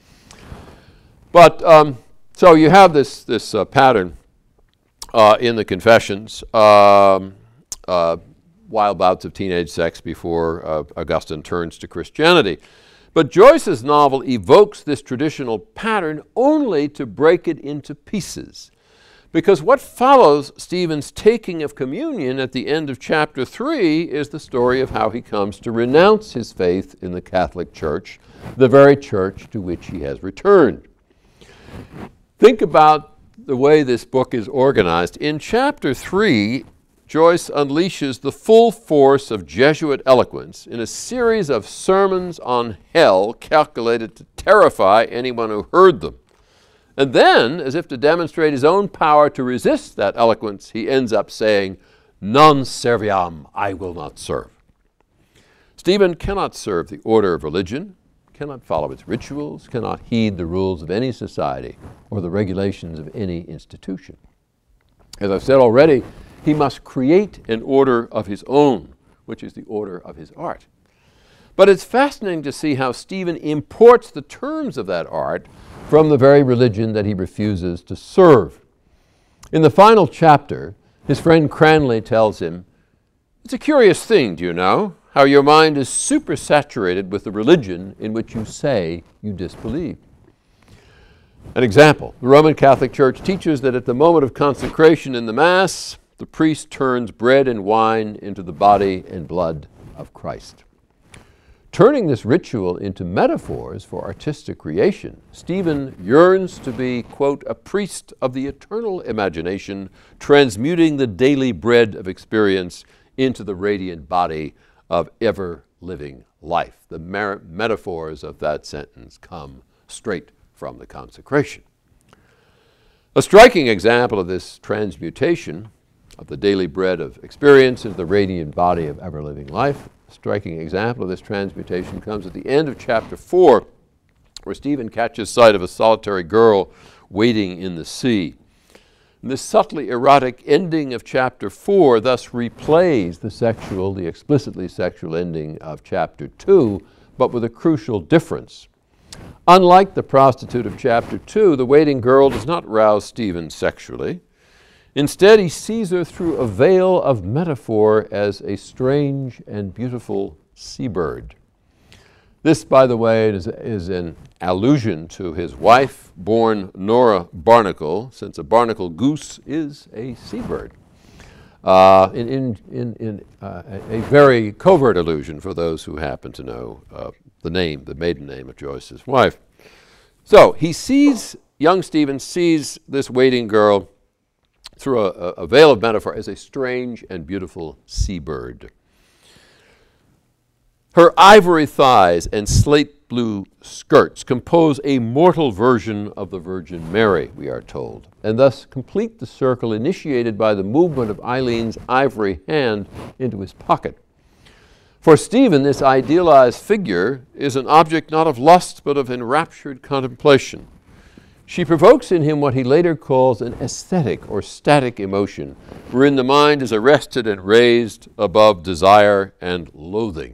Speaker 1: But so you have this pattern in the Confessions, wild bouts of teenage sex before Augustine turns to Christianity. But Joyce's novel evokes this traditional pattern only to break it into pieces. Because what follows Stephen's taking of communion at the end of chapter 3 is the story of how he comes to renounce his faith in the Catholic Church, the very church to which he has returned. Think about the way this book is organized. In chapter 3, Joyce unleashes the full force of Jesuit eloquence in a series of sermons on hell calculated to terrify anyone who heard them. And then, as if to demonstrate his own power to resist that eloquence, he ends up saying, non serviam, I will not serve. Stephen cannot serve the order of religion, cannot follow its rituals, cannot heed the rules of any society or the regulations of any institution. As I've said already, he must create an order of his own, which is the order of his art. But it's fascinating to see how Stephen imports the terms of that art from the very religion that he refuses to serve. In the final chapter, his friend Cranley tells him, it's a curious thing, do you know, how your mind is supersaturated with the religion in which you say you disbelieve. An example, the Roman Catholic Church teaches that at the moment of consecration in the Mass, the priest turns bread and wine into the body and blood of Christ. Turning this ritual into metaphors for artistic creation, Stephen yearns to be, quote, a priest of the eternal imagination, transmuting the daily bread of experience into the radiant body of ever-living life. The metaphors of that sentence come straight from the consecration. A striking example of this transmutation of the daily bread of experience into the radiant body of ever-living life, a striking example of this transmutation comes at the end of chapter 4, where Stephen catches sight of a solitary girl wading in the sea. And this subtly erotic ending of chapter 4 thus replays the explicitly sexual ending of chapter 2, but with a crucial difference. Unlike the prostitute of chapter 2, the waiting girl does not rouse Stephen sexually. Instead, he sees her through a veil of metaphor as a strange and beautiful seabird. This, by the way, is an allusion to his wife, born Nora Barnacle, since a barnacle goose is a seabird. In a very covert allusion for those who happen to know the maiden name of Joyce's wife. So young Stephen sees this waiting girl through a veil of metaphor as a strange and beautiful seabird. Her ivory thighs and slate blue skirts compose a mortal version of the Virgin Mary, we are told, and thus complete the circle initiated by the movement of Eileen's ivory hand into his pocket. For Stephen, this idealized figure is an object not of lust but of enraptured contemplation. She provokes in him what he later calls an aesthetic or static emotion, wherein the mind is arrested and raised above desire and loathing.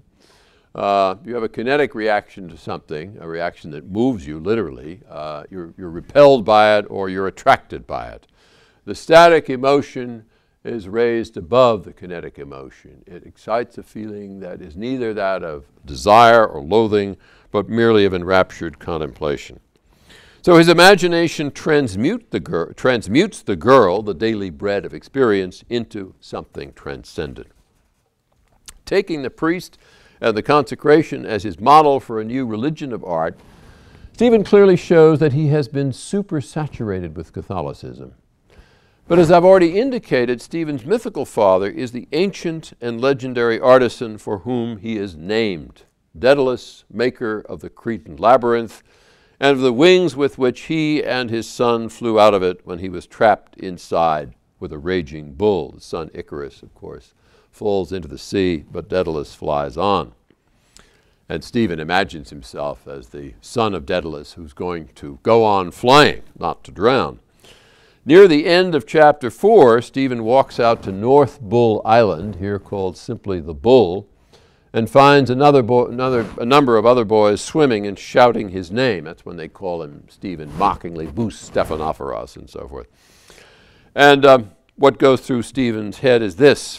Speaker 1: You have a kinetic reaction to something, a reaction that moves you literally. You're repelled by it or you're attracted by it. The static emotion is raised above the kinetic emotion. It excites a feeling that is neither that of desire or loathing, but merely of enraptured contemplation. So his imagination transmutes the girl, the daily bread of experience, into something transcendent. Taking the priest and the consecration as his model for a new religion of art, Stephen clearly shows that he has been supersaturated with Catholicism. But as I've already indicated, Stephen's mythical father is the ancient and legendary artisan for whom he is named, Daedalus, maker of the Cretan labyrinth, and of the wings with which he and his son flew out of it when he was trapped inside with a raging bull. The son Icarus, of course, falls into the sea, but Daedalus flies on. And Stephen imagines himself as the son of Daedalus who's going to go on flying, not to drown. Near the end of chapter 4, Stephen walks out to North Bull Island, here called simply the Bull, and finds a number of other boys swimming and shouting his name. That's when they call him Stephen mockingly, Bous Stephanophoros, and so forth. And what goes through Stephen's head is this.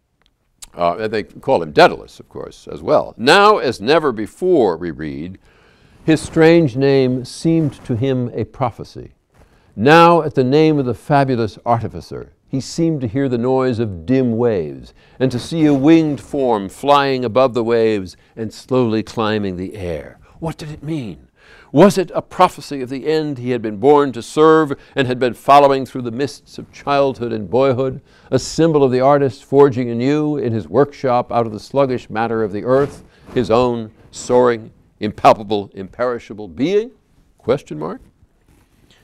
Speaker 1: And they call him Daedalus, of course, as well. Now, as never before, we read, his strange name seemed to him a prophecy. Now, at the name of the fabulous artificer, he seemed to hear the noise of dim waves, and to see a winged form flying above the waves and slowly climbing the air. What did it mean? Was it a prophecy of the end he had been born to serve and had been following through the mists of childhood and boyhood, a symbol of the artist forging anew in his workshop out of the sluggish matter of the earth, his own soaring, impalpable, imperishable being? Question mark.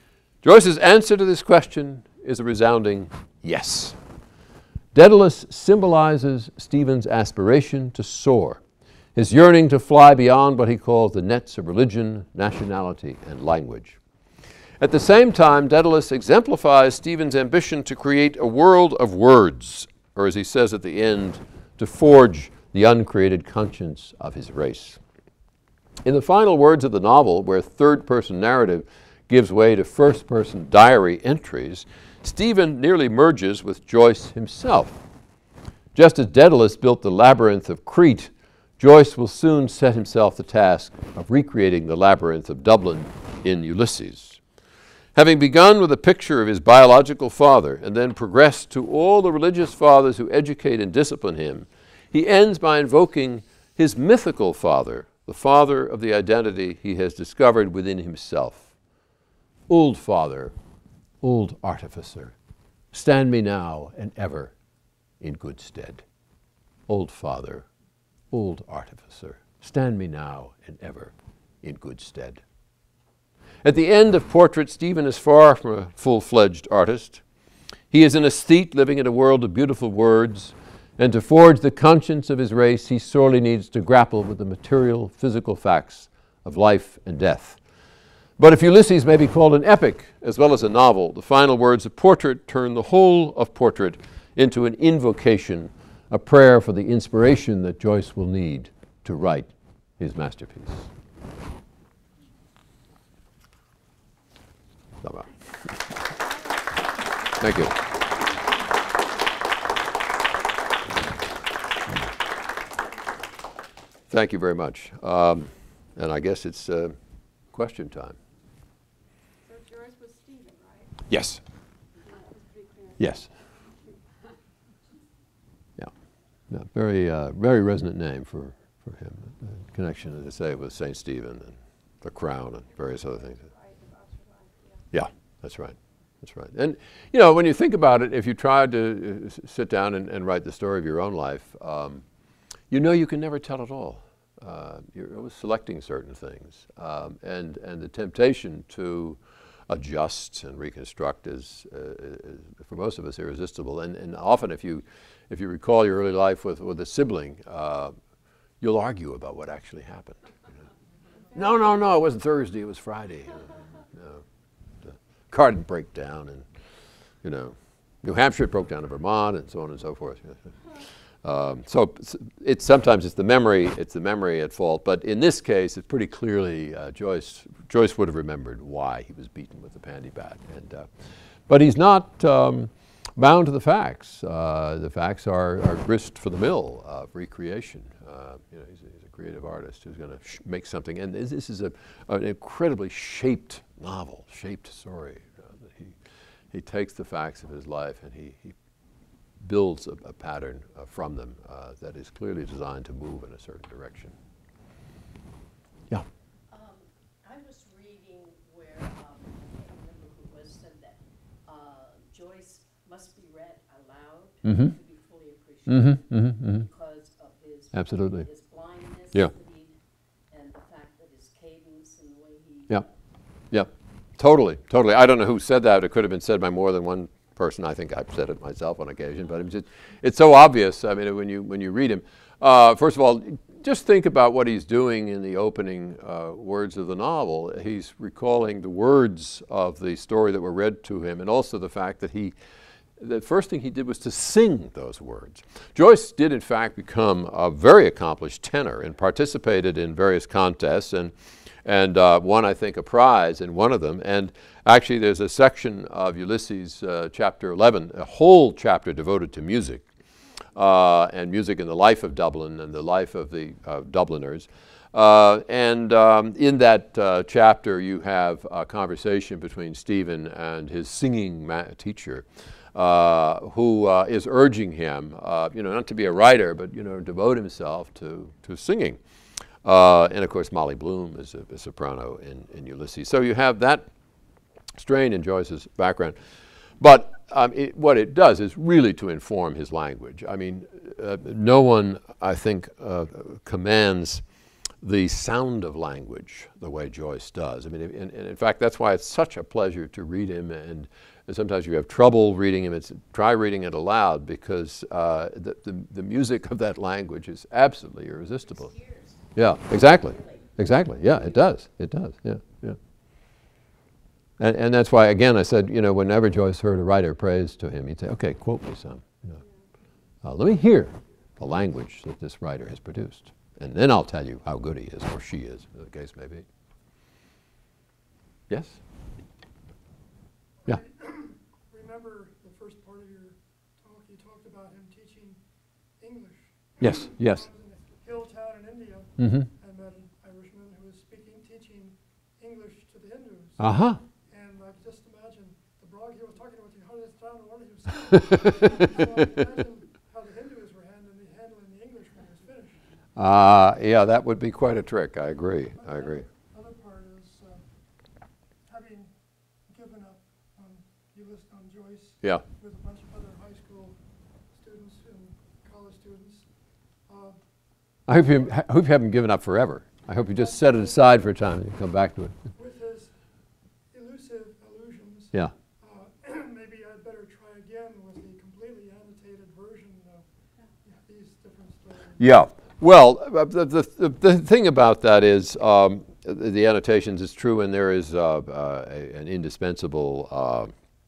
Speaker 1: Joyce's answer to this question is a resounding yes. Daedalus symbolizes Stephen's aspiration to soar, his yearning to fly beyond what he calls the nets of religion, nationality, and language. At the same time, Daedalus exemplifies Stephen's ambition to create a world of words, or as he says at the end, to forge the uncreated conscience of his race. In the final words of the novel, where third-person narrative gives way to first-person diary entries, Stephen nearly merges with Joyce himself. Just as Daedalus built the labyrinth of Crete, Joyce will soon set himself the task of recreating the labyrinth of Dublin in Ulysses. Having begun with a picture of his biological father and then progressed to all the religious fathers who educate and discipline him, he ends by invoking his mythical father, the father of the identity he has discovered within himself. Old father, old artificer, stand me now and ever in good stead. Old father, old artificer, stand me now and ever in good stead. At the end of Portrait, Stephen is far from a full-fledged artist. He is an aesthete living in a world of beautiful words, and to forge the conscience of his race, he sorely needs to grapple with the material, physical facts of life and death. But if Ulysses may be called an epic as well as a novel, the final words of Portrait turn the whole of Portrait into an invocation, a prayer for the inspiration that Joyce will need to write his masterpiece. Thank you. Thank you very much. And I guess it's question time.
Speaker 2: So Joyce was Stephen, right?
Speaker 1: Yes. Yes. Yeah. Yeah. Very resonant name for him. The connection, as I say, with St. Stephen and the crown and various other things. Yeah, that's right. That's right. And, you know, when you think about it, if you tried to sit down and write the story of your own life, you know you can never tell it all. You're always selecting certain things. And the temptation to adjust and reconstruct is for most of us, irresistible. And often if you recall your early life with a sibling, you'll argue about what actually happened. You know? No, it wasn't Thursday, it was Friday. The car didn't break down, and, you know, New Hampshire broke down to Vermont, and so on and so forth. So sometimes it's the memory at fault, but in this case, it's pretty clearly Joyce would have remembered why he was beaten with the pandy bat, but he's not bound to the facts. The facts are grist for the mill of recreation. You know, he's a creative artist who's going to make something, and this is an incredibly shaped novel, shaped story. He takes the facts of his life and he builds a pattern from them that is clearly designed to move in a certain direction. Yeah.
Speaker 3: I was reading where, I can't remember who it was, said that Joyce must be read aloud to be fully appreciated because of his,
Speaker 1: absolutely,
Speaker 3: his blindness,
Speaker 1: yeah,
Speaker 3: and the fact that his cadence and the way he...
Speaker 1: Yeah, yeah, totally. I don't know who said that. It could have been said by more than one person. I think I've said it myself on occasion, but it's so obvious. I mean, when you read him, first of all, just think about what he's doing in the opening words of the novel. He's recalling the words of the story that were read to him, and also the fact that the first thing he did was to sing those words. Joyce did, in fact, become a very accomplished tenor and participated in various contests, and won, I think, a prize in one of them. And actually, there's a section of Ulysses, chapter 11, a whole chapter devoted to music, and music in the life of Dublin and the life of the Dubliners. In that chapter, you have a conversation between Stephen and his singing teacher, who is urging him, you know, not to be a writer, but, you know, devote himself to singing. And of course, Molly Bloom is a soprano in Ulysses. So you have that strain in Joyce's background. But what it does is really to inform his language. I mean, no one, I think, commands the sound of language the way Joyce does. I mean, and in fact, that's why it's such a pleasure to read him, and sometimes you have trouble reading him. Try reading it aloud, because the music of that language is absolutely irresistible. Yeah, exactly. Exactly. Yeah, it does. It does. Yeah, yeah. And that's why, again, I said, you know, whenever Joyce heard a writer praise to him, he'd say, okay, quote me some. You know, let me hear the language that this writer has produced. And then I'll tell you how good he is, or she is, as the case may be. Yes? Yeah.
Speaker 4: Remember the first part of your talk, you talked about him teaching English.
Speaker 1: Yes, yes.
Speaker 4: I was in a hill town in India,
Speaker 1: Mm-hmm.
Speaker 4: and met an Irishman who was teaching English to the Hindus.
Speaker 1: Uh-huh.
Speaker 4: And I could just imagine the brogue he was talking about, the hardest sound of what he was saying. So I could imagine how the Hindus were handling the English when he was finished.
Speaker 1: Yeah, that would be quite a trick. I agree. I agree.
Speaker 4: The other part is having given up on Joyce
Speaker 1: Yeah.
Speaker 4: with a bunch of other high school students and college students.
Speaker 1: I hope you haven't given up forever. I hope you just set it aside for a time and you come back to it.
Speaker 4: With his elusive allusions,
Speaker 1: Yeah.
Speaker 4: maybe I'd better try again with the completely annotated version of these different stories.
Speaker 1: Yeah. Well, the thing about that is the annotations is true, and there is an indispensable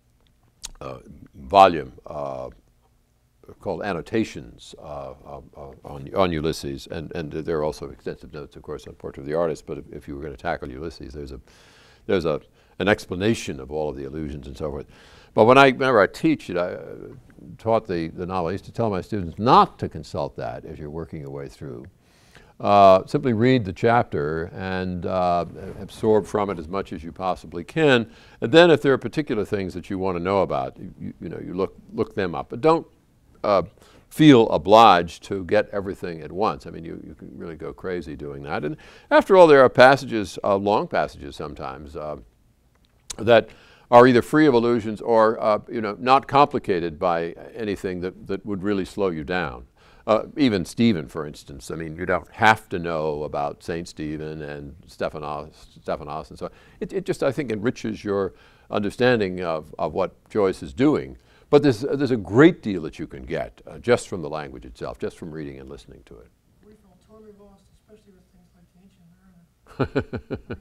Speaker 1: volume called Annotations on Ulysses, and there are also extensive notes, of course, on Portrait of the Artist. But if you were going to tackle Ulysses, there's an explanation of all of the allusions and so forth. But whenever I teach it, I taught the novel, I used to tell my students not to consult that as you're working your way through. Simply read the chapter and absorb from it as much as you possibly can. And then if there are particular things that you want to know about, you look them up. But don't feel obliged to get everything at once. I mean, you can really go crazy doing that. And after all, there are passages, long passages sometimes, that are either free of allusions or not complicated by anything that would really slow you down. Even Stephen, for instance. I mean, you don't have to know about Saint Stephen and Stephanos and so on. It just, I think, enriches your understanding of what Joyce is doing. But there's a great deal that you can get just from the language itself, just from reading and listening to it.
Speaker 4: We felt totally lost, especially with things like the ancient Mariner.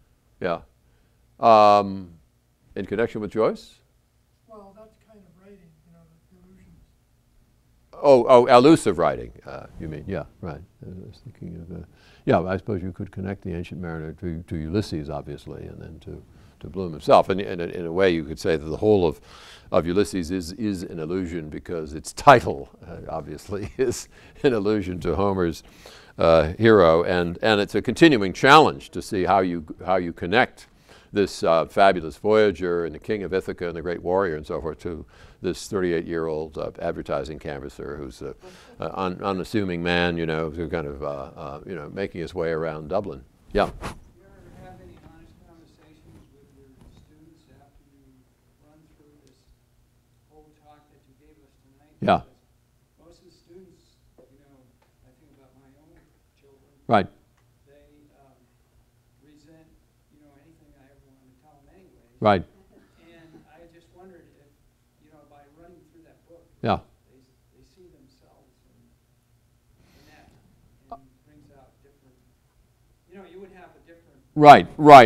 Speaker 1: Yeah. In connection with Joyce?
Speaker 4: Well, that's kind of writing, the illusions.
Speaker 1: Oh, elusive writing, you mean? Yeah, right. I was thinking of, yeah, I suppose you could connect the Ancient Mariner to Ulysses, obviously, and then to Bloom himself. And in a way, you could say that the whole of Ulysses is an allusion, because its title, obviously, is an allusion to Homer's hero, and it's a continuing challenge to see how you connect this fabulous voyager and the king of Ithaca and the great warrior and so forth to this 38-year-old advertising canvasser who's an unassuming man, who's kind of, making his way around Dublin. Yeah.
Speaker 5: Do you ever have any honest conversations with your students after you run through this whole talk that you gave us tonight?
Speaker 1: Yeah.
Speaker 5: Because most of the students, I think about my own children.
Speaker 1: Right.
Speaker 5: Resent, anything I ever want to tell them anyway.
Speaker 1: Right.
Speaker 5: And I just wondered if, by running through that book,
Speaker 1: Yeah.
Speaker 5: they see themselves in that, and brings out different, you would have a different.
Speaker 1: Right.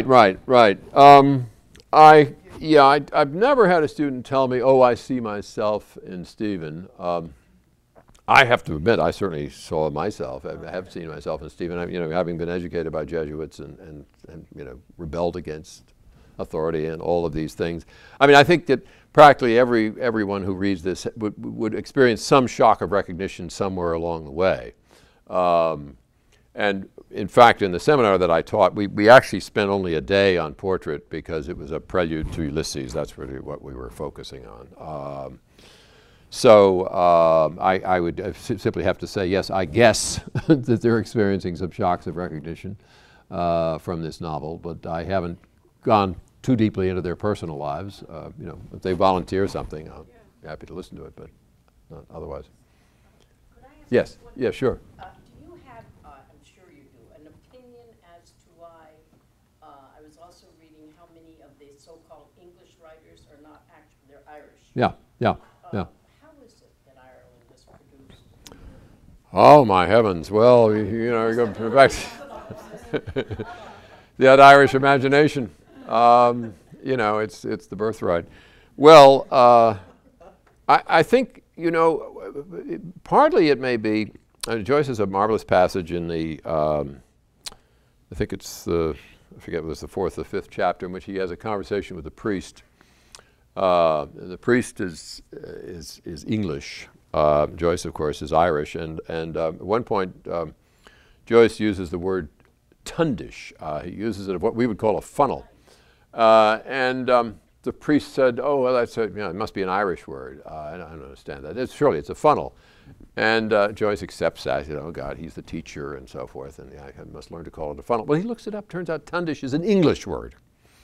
Speaker 1: I've never had a student tell me, "Oh, I see myself in Stephen." I have to admit, I certainly saw myself. I have seen myself in Stephen. Having been educated by Jesuits and rebelled against authority and all of these things. I mean, I think that practically everyone who reads this would experience some shock of recognition somewhere along the way. And in fact, in the seminar that I taught, we actually spent only a day on portrait because it was a prelude to Ulysses. That's really what we were focusing on. So I would simply have to say, yes, I guess that they're experiencing some shocks of recognition from this novel, but I haven't gone too deeply into their personal lives. If they volunteer something, I'm happy to listen to it, but not otherwise.
Speaker 3: Could I ask
Speaker 1: Yes,
Speaker 3: one
Speaker 1: yeah, sure.
Speaker 3: Do you have, I'm sure you do, an opinion Irish.
Speaker 1: Yeah, yeah, yeah.
Speaker 3: How is it that Ireland has produced?
Speaker 1: Oh my heavens! Well, you know, you go back to that Irish imagination. You know, it's the birthright. Well, I think, you know, partly it may be. Joyce has a marvelous passage in the. I think it's the. I forget if it was the 4th or 5th chapter in which he has a conversation with a priest. The priest is English. Joyce, of course, is Irish, and at one point, Joyce uses the word tundish. He uses it of what we would call a funnel, and the priest said, "Oh, well, that's you know, it must be an Irish word. I don't understand that. Surely it's a funnel." And Joyce accepts that. You know, God, he's the teacher and so forth, and I must learn to call it a funnel. Well, he looks it up. Turns out tundish is an English word.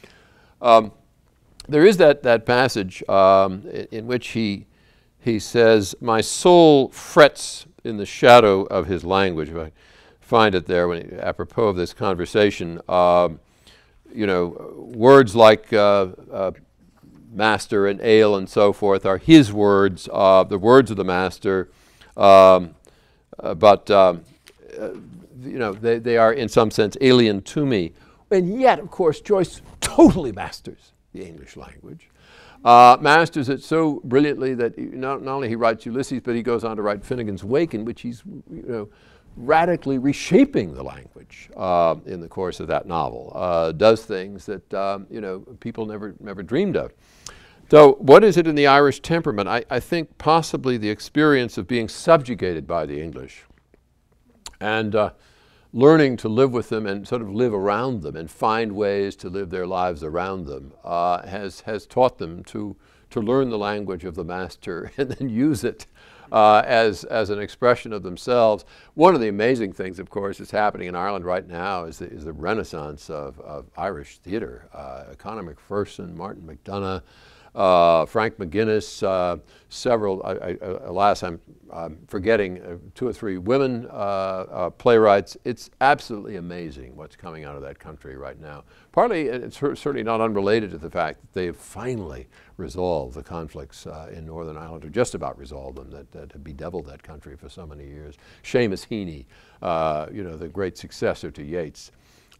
Speaker 1: There is that passage in which he says, "My soul frets in the shadow of his language." If I find it there, apropos of this conversation, you know, words like master and ale and so forth are his words, the words of the master, but you know, they are in some sense alien to me. And yet, of course, Joyce totally masters the English language. Masters it so brilliantly that not only he writes Ulysses, but he goes on to write Finnegan's Wake, in which he's, you know, radically reshaping the language in the course of that novel. Does things that you know, people never dreamed of. So what is it in the Irish temperament? I think possibly the experience of being subjugated by the English and learning to live with them and sort of live around them and find ways to live their lives around them has taught them to learn the language of the master and then use it as an expression of themselves. One of the amazing things, of course, that's happening in Ireland right now is the renaissance of Irish theatre. Conor McPherson, Martin McDonagh, Frank McGuinness, several, alas, I'm forgetting 2 or 3 women playwrights. It's absolutely amazing what's coming out of that country right now. Partly, it's certainly not unrelated to the fact that they have finally resolved the conflicts in Northern Ireland, or just about resolved them, that have bedeviled that country for so many years. Seamus Heaney, you know, the great successor to Yeats.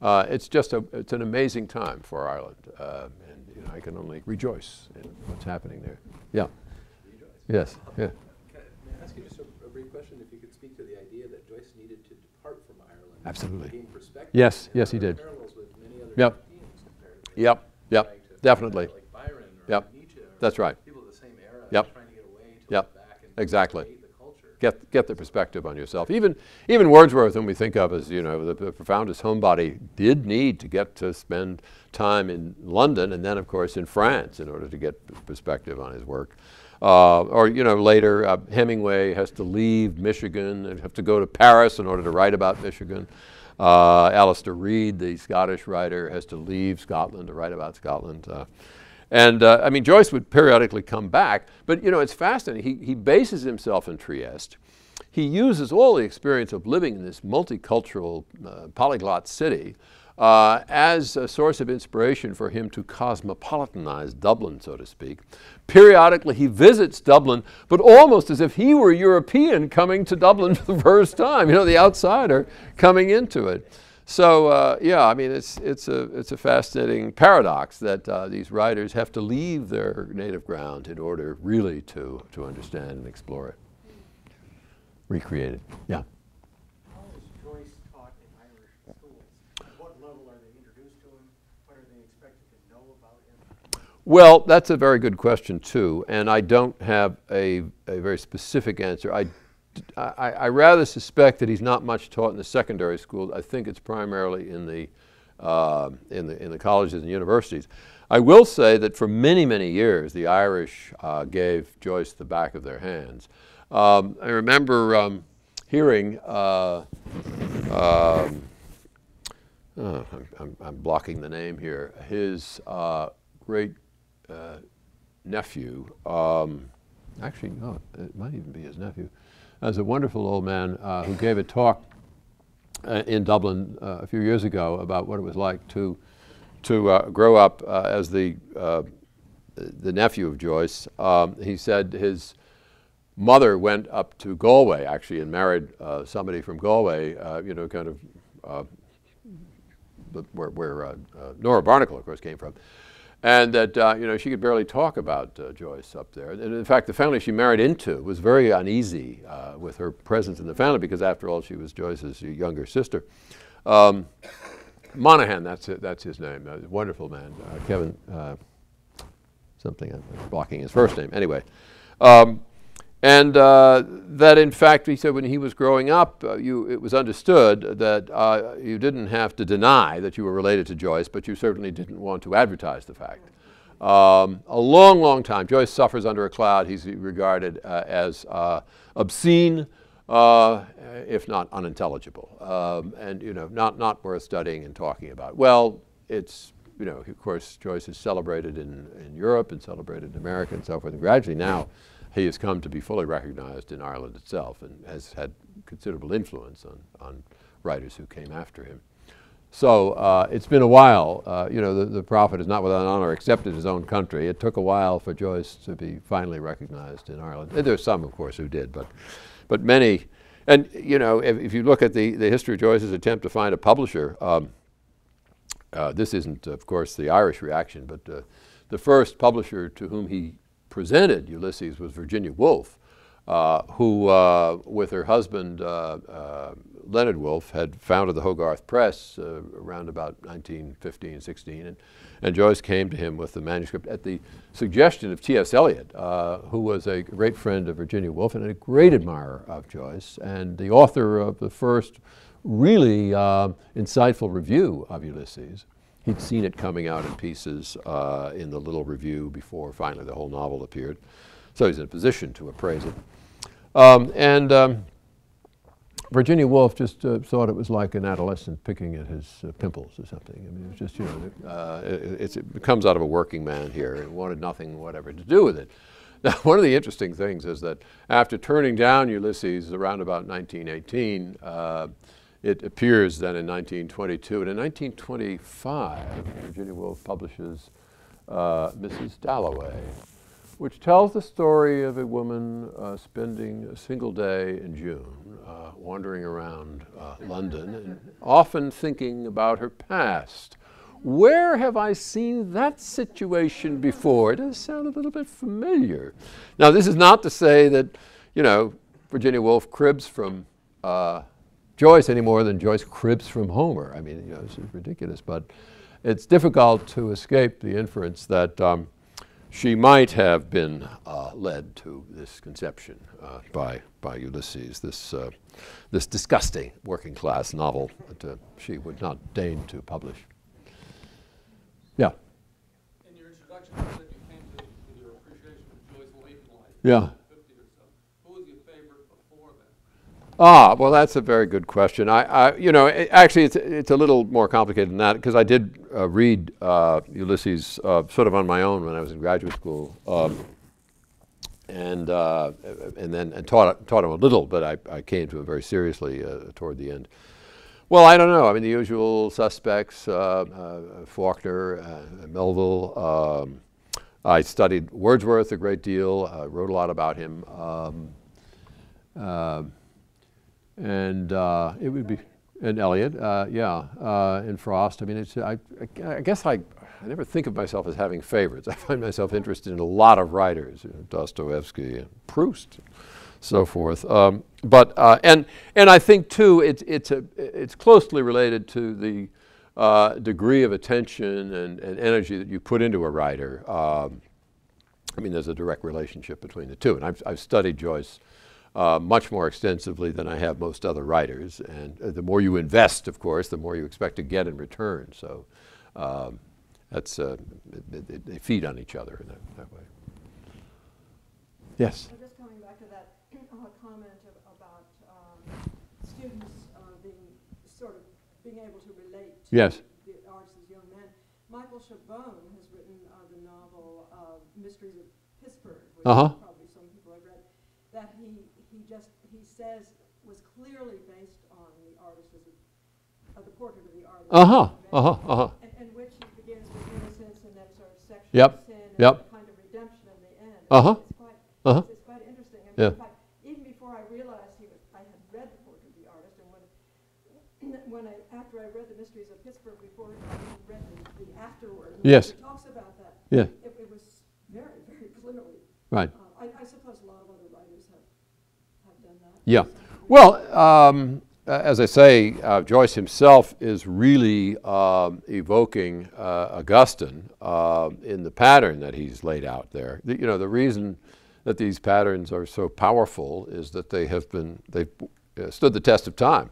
Speaker 1: It's an amazing time for Ireland. You know, I can only rejoice in what's happening there. Yeah.
Speaker 6: Rejoice.
Speaker 1: Yes. Yeah.
Speaker 6: May I ask you just a brief question? If you could speak to the idea that Joyce needed to depart from Ireland.
Speaker 1: Absolutely.
Speaker 6: To gain perspective.
Speaker 1: Yes. Yes, he did.
Speaker 6: Parallels with many other
Speaker 1: Yep.
Speaker 6: Europeans comparatively.
Speaker 1: Yep. Yep.
Speaker 6: Trying to
Speaker 1: Definitely.
Speaker 6: like Byron or
Speaker 1: Yep.
Speaker 6: Nietzsche or
Speaker 1: That's right.
Speaker 6: people of the same era.
Speaker 1: Yep.
Speaker 6: Trying to get away to
Speaker 1: Yep.
Speaker 6: look back and
Speaker 1: Exactly.
Speaker 6: create the culture.
Speaker 1: Get the perspective on yourself. Even Wordsworth, whom we think of as, you know, the profoundest homebody, did need to get to spend time in London and then, of course, in France in order to get perspective on his work. Or, you know, later Hemingway has to leave Michigan and have to go to Paris in order to write about Michigan. Alistair Reid, the Scottish writer, has to leave Scotland to write about Scotland. I mean, Joyce would periodically come back, but, you know, it's fascinating. He bases himself in Trieste. He uses all the experience of living in this multicultural, polyglot city as a source of inspiration for him to cosmopolitanize Dublin, so to speak. Periodically, he visits Dublin, but almost as if he were a European coming to Dublin for the first time, you know, the outsider coming into it. So yeah, I mean, it's a fascinating paradox that these writers have to leave their native ground in order really to understand and explore it, recreate it. Yeah.
Speaker 7: How is Joyce taught in Irish schools? At what level are they introduced to him? What are they expected to know about him?
Speaker 1: Well, that's a very good question too, and I don't have a very specific answer. I rather suspect that he's not much taught in the secondary schools. I think it's primarily in the colleges and universities. I will say that for many, many years, the Irish gave Joyce the back of their hands. I remember hearing, I'm blocking the name here, his great nephew, actually, no, it might even be his nephew, as a wonderful old man who gave a talk in Dublin a few years ago about what it was like to grow up as the the nephew of Joyce, he said his mother went up to Galway, actually, and married somebody from Galway, you know, kind of where Nora Barnacle, of course, came from. And that, you know, she could barely talk about Joyce up there. And in fact, the family she married into was very uneasy with her presence in the family because, after all, she was Joyce's younger sister. Monahan, that's his name, a wonderful man. Kevin, something, I'm blocking his first name. Anyway. And that, in fact, he said when he was growing up, it was understood that you didn't have to deny that you were related to Joyce, but you certainly didn't want to advertise the fact. A long, long time. Joyce suffers under a cloud. He's regarded as obscene, if not unintelligible, and, you know, not worth studying and talking about. Well, it's, you know, of course, Joyce is celebrated in Europe and celebrated in America and so forth. And gradually now, he has come to be fully recognized in Ireland itself and has had considerable influence on writers who came after him. So it's been a while. You know, the prophet is not without honor except in his own country. It took a while for Joyce to be finally recognized in Ireland. And there's some, of course, who did, but many. And, you know, if you look at the history of Joyce's attempt to find a publisher, this isn't, of course, the Irish reaction, but the first publisher to whom he presented Ulysses was Virginia Woolf, who, with her husband Leonard Woolf, had founded the Hogarth Press around about 1915, 16, and Joyce came to him with the manuscript at the suggestion of T.S. Eliot, who was a great friend of Virginia Woolf and a great admirer of Joyce, and the author of the first really insightful review of Ulysses. He'd seen it coming out in pieces in the little review before finally the whole novel appeared. So he's in a position to appraise it. Virginia Woolf just thought it was like an adolescent picking at his pimples or something. I mean, it was just, you know, it comes out of a working man here and wanted nothing whatever to do with it. Now, one of the interesting things is that after turning down Ulysses around about 1918, it appears then in 1922, and in 1925, Virginia Woolf publishes Mrs. Dalloway, which tells the story of a woman spending a single day in June, wandering around London, and often thinking about her past. Where have I seen that situation before? It does sound a little bit familiar. Now, this is not to say that, you know, Virginia Woolf cribs from Joyce any more than Joyce cribs from Homer. I mean, you know, this is ridiculous, but it's difficult to escape the inference that she might have been led to this conception by Ulysses, this disgusting working class novel that she would not deign to publish. Yeah.
Speaker 8: In your introduction, you said you came to your appreciation of Joyce late in life.
Speaker 1: Yeah. Well, that's a very good question. You know, actually, it's a little more complicated than that because I did read Ulysses sort of on my own when I was in graduate school, and then taught him a little, but I came to him very seriously toward the end. Well, I don't know. I mean, the usual suspects: Faulkner, Melville. I studied Wordsworth a great deal. Wrote a lot about him. And it would be, and Eliot, yeah, and Frost. I mean, I guess I never think of myself as having favorites. I find myself interested in a lot of writers, you know, Dostoevsky and Proust, so forth. And I think too, it's closely related to the degree of attention and energy that you put into a writer. I mean, there's a direct relationship between the two, and I've studied Joyce much more extensively than I have most other writers. And the more you invest, of course, the more you expect to get in return. So that's they feed on each other in that way. Yes?
Speaker 2: So just coming back to that comment about students being able to relate to
Speaker 1: Yes.
Speaker 2: the artist as young men. Michael Chabon has written the novel Mysteries of Pittsburgh, which probably some people have read, that he says was clearly based on the artist as the portrait of the artist. And which he begins with innocence and that sort of sexual sin and the kind
Speaker 1: Uh-huh.
Speaker 2: It's quite,
Speaker 1: Uh-huh.
Speaker 2: it's quite interesting. I mean,
Speaker 1: Yeah.
Speaker 2: in fact, even before I realized I had read the Portrait of the Artist, and after I read the Mysteries of Pittsburgh, before I even read the afterword,
Speaker 1: Yes.
Speaker 2: it talks about that.
Speaker 1: Yeah.
Speaker 2: It was very, very clearly.
Speaker 1: Right.
Speaker 2: I suppose a lot of other writers have done that.
Speaker 1: Yeah. Well, as I say, Joyce himself is really evoking Augustine in the pattern that he's laid out there. The reason that these patterns are so powerful is that they've stood the test of time.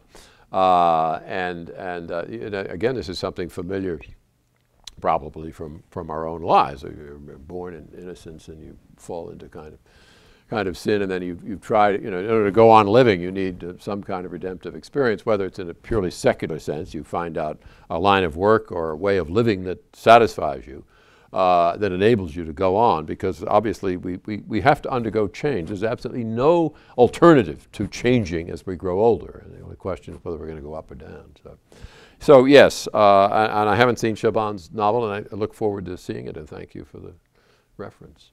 Speaker 1: Again, this is something familiar probably from our own lives. You're born in innocence and you fall into kind of sin, and then you've tried, in order to go on living, you need some kind of redemptive experience, whether it's in a purely secular sense, you find out a line of work or a way of living that satisfies you, that enables you to go on, because obviously we have to undergo change. There's absolutely no alternative to changing as we grow older, and the only question is whether we're going to go up or down. So yes, and I haven't seen Chabon's novel, and I look forward to seeing it, and thank you for the reference.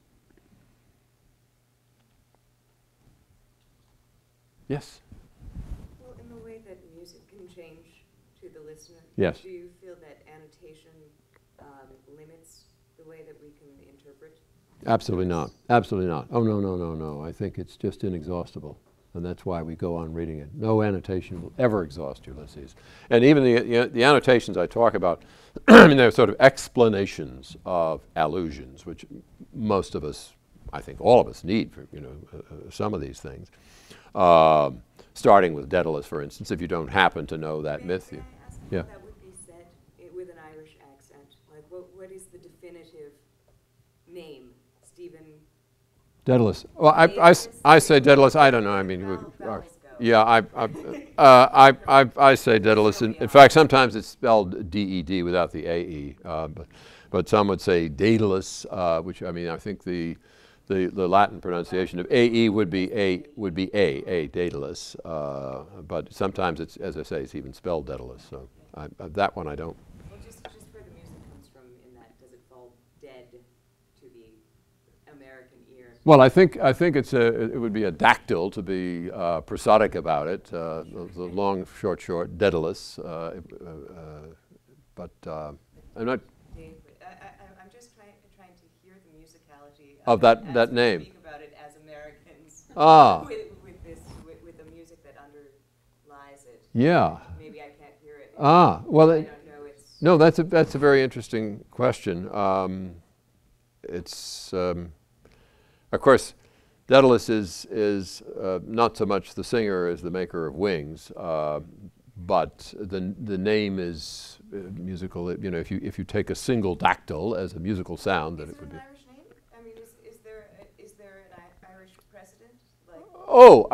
Speaker 1: Yes?
Speaker 9: Well, in the way that music can change to the listener,
Speaker 1: Yes.
Speaker 9: do you feel that annotation limits the way that we can interpret?
Speaker 1: Absolutely not. Absolutely not. Oh, no. I think it's just inexhaustible, and that's why we go on reading it. No annotation will ever exhaust Ulysses. And even the annotations I talk about, I mean, they're sort of explanations of allusions, which most of us, I think all of us need for, some of these things. Starting with Daedalus, for instance, if you don't happen to know that myth.
Speaker 9: May I ask
Speaker 1: Yeah.
Speaker 9: how that would be said with an Irish accent? Like, what is the definitive name? Stephen?
Speaker 1: Daedalus. Well, I say Daedalus. I don't know. I mean, yeah, I say Daedalus. In fact, sometimes it's spelled D-E-D without the A-E. But some would say Daedalus, which, I mean, I think the Latin pronunciation of A-E would be A, Daedalus. But sometimes it's, as I say, it's even spelled Daedalus. So that one I don't.
Speaker 9: Well, just where the music comes from in that, does it fall dead to the American ear?
Speaker 1: Well, I think it would be a dactyl to be prosodic about it. The long, short, Daedalus. But I'm not.
Speaker 9: I'm just trying to hear the musicality
Speaker 1: Of that name.
Speaker 9: Speak about it as Americans. With the music that underlies it.
Speaker 1: Yeah.
Speaker 9: Maybe I can't hear it.
Speaker 1: Well,
Speaker 9: I don't know.
Speaker 1: no, that's a very interesting question. It's of course, Daedalus is not so much the singer as the maker of wings, but the name is musical. If you take a single dactyl as a musical sound, then it would be.
Speaker 9: Is it an Irish name? I mean, is there an Irish precedent? Like,
Speaker 1: Oh,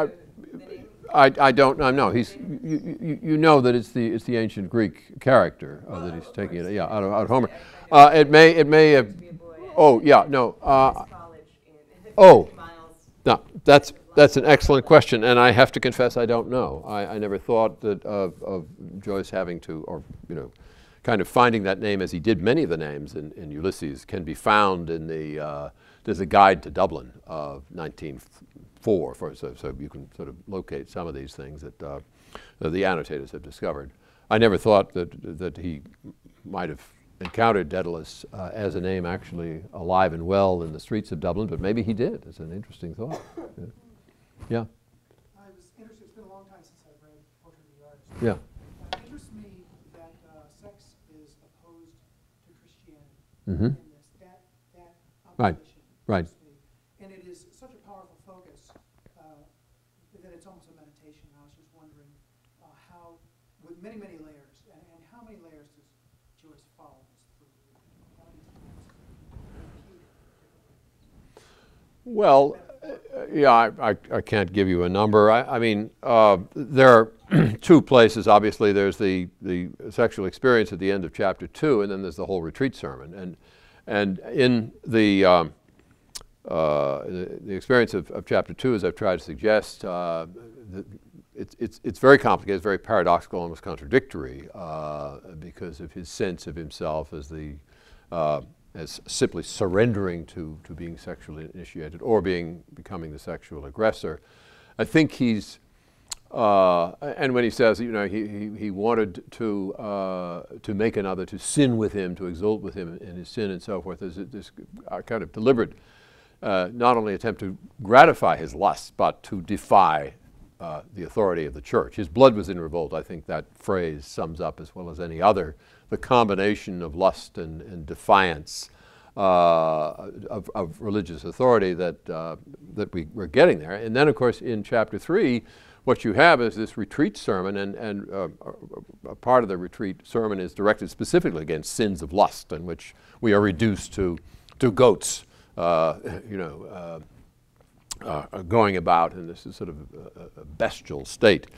Speaker 1: I don't know. No, you know that it's the ancient Greek character that he's taking it. Yeah, out of Homer. It may have. Oh yeah, no. Oh, no. That's an excellent question, and I have to confess I don't know. I never thought that of Joyce having to, or kind of finding that name as he did many of the names in Ulysses can be found in the. There's a guide to Dublin of 1904, so you can sort of locate some of these things that the annotators have discovered. I never thought that he might have encountered Daedalus as a name actually alive and well in the streets of Dublin, but maybe he did. It's an interesting thought. Yeah.
Speaker 4: I was interested, it's been a long time since I've read Portrait of the Artist.
Speaker 1: Yeah.
Speaker 4: It interests me that sex is opposed to Christianity
Speaker 1: Mm-hmm.
Speaker 4: in this, that
Speaker 1: Right.
Speaker 4: opposition.
Speaker 1: Right.
Speaker 4: interests me. And it is such a powerful focus that it's almost a meditation. I was just wondering how, with many, many layers, and how many layers does Joyce follow this through? How many times repeat it?
Speaker 1: Well, yeah, I can't give you a number. I mean, there are two places. Obviously, there's the sexual experience at the end of chapter 2, and then there's the whole retreat sermon. And in the experience of chapter 2, as I've tried to suggest, it's very complicated, it's very paradoxical, almost contradictory, because of his sense of himself as as simply surrendering to being sexually initiated or becoming the sexual aggressor. I think he's, and when he says, you know, he wanted to make another, to sin with him, to exult with him in his sin and so forth, there's this kind of deliberate, not only attempt to gratify his lusts, but to defy the authority of the church. His blood was in revolt. I think that phrase sums up as well as any other the combination of lust and defiance of religious authority that we're getting there. And then, of course, in chapter 3, what you have is this retreat sermon, and a part of the retreat sermon is directed specifically against sins of lust, in which we are reduced to goats, going about in this sort of a bestial state.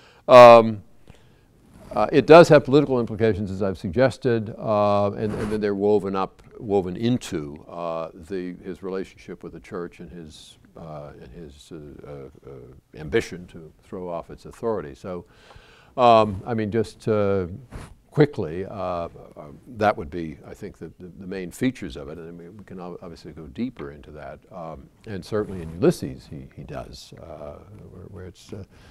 Speaker 1: It does have political implications, as I've suggested, and then they're woven into his relationship with the church and his ambition to throw off its authority. So, I mean, just quickly, that would be, I think, the main features of it. And I mean, we can obviously go deeper into that. And certainly in Ulysses, he does, where it's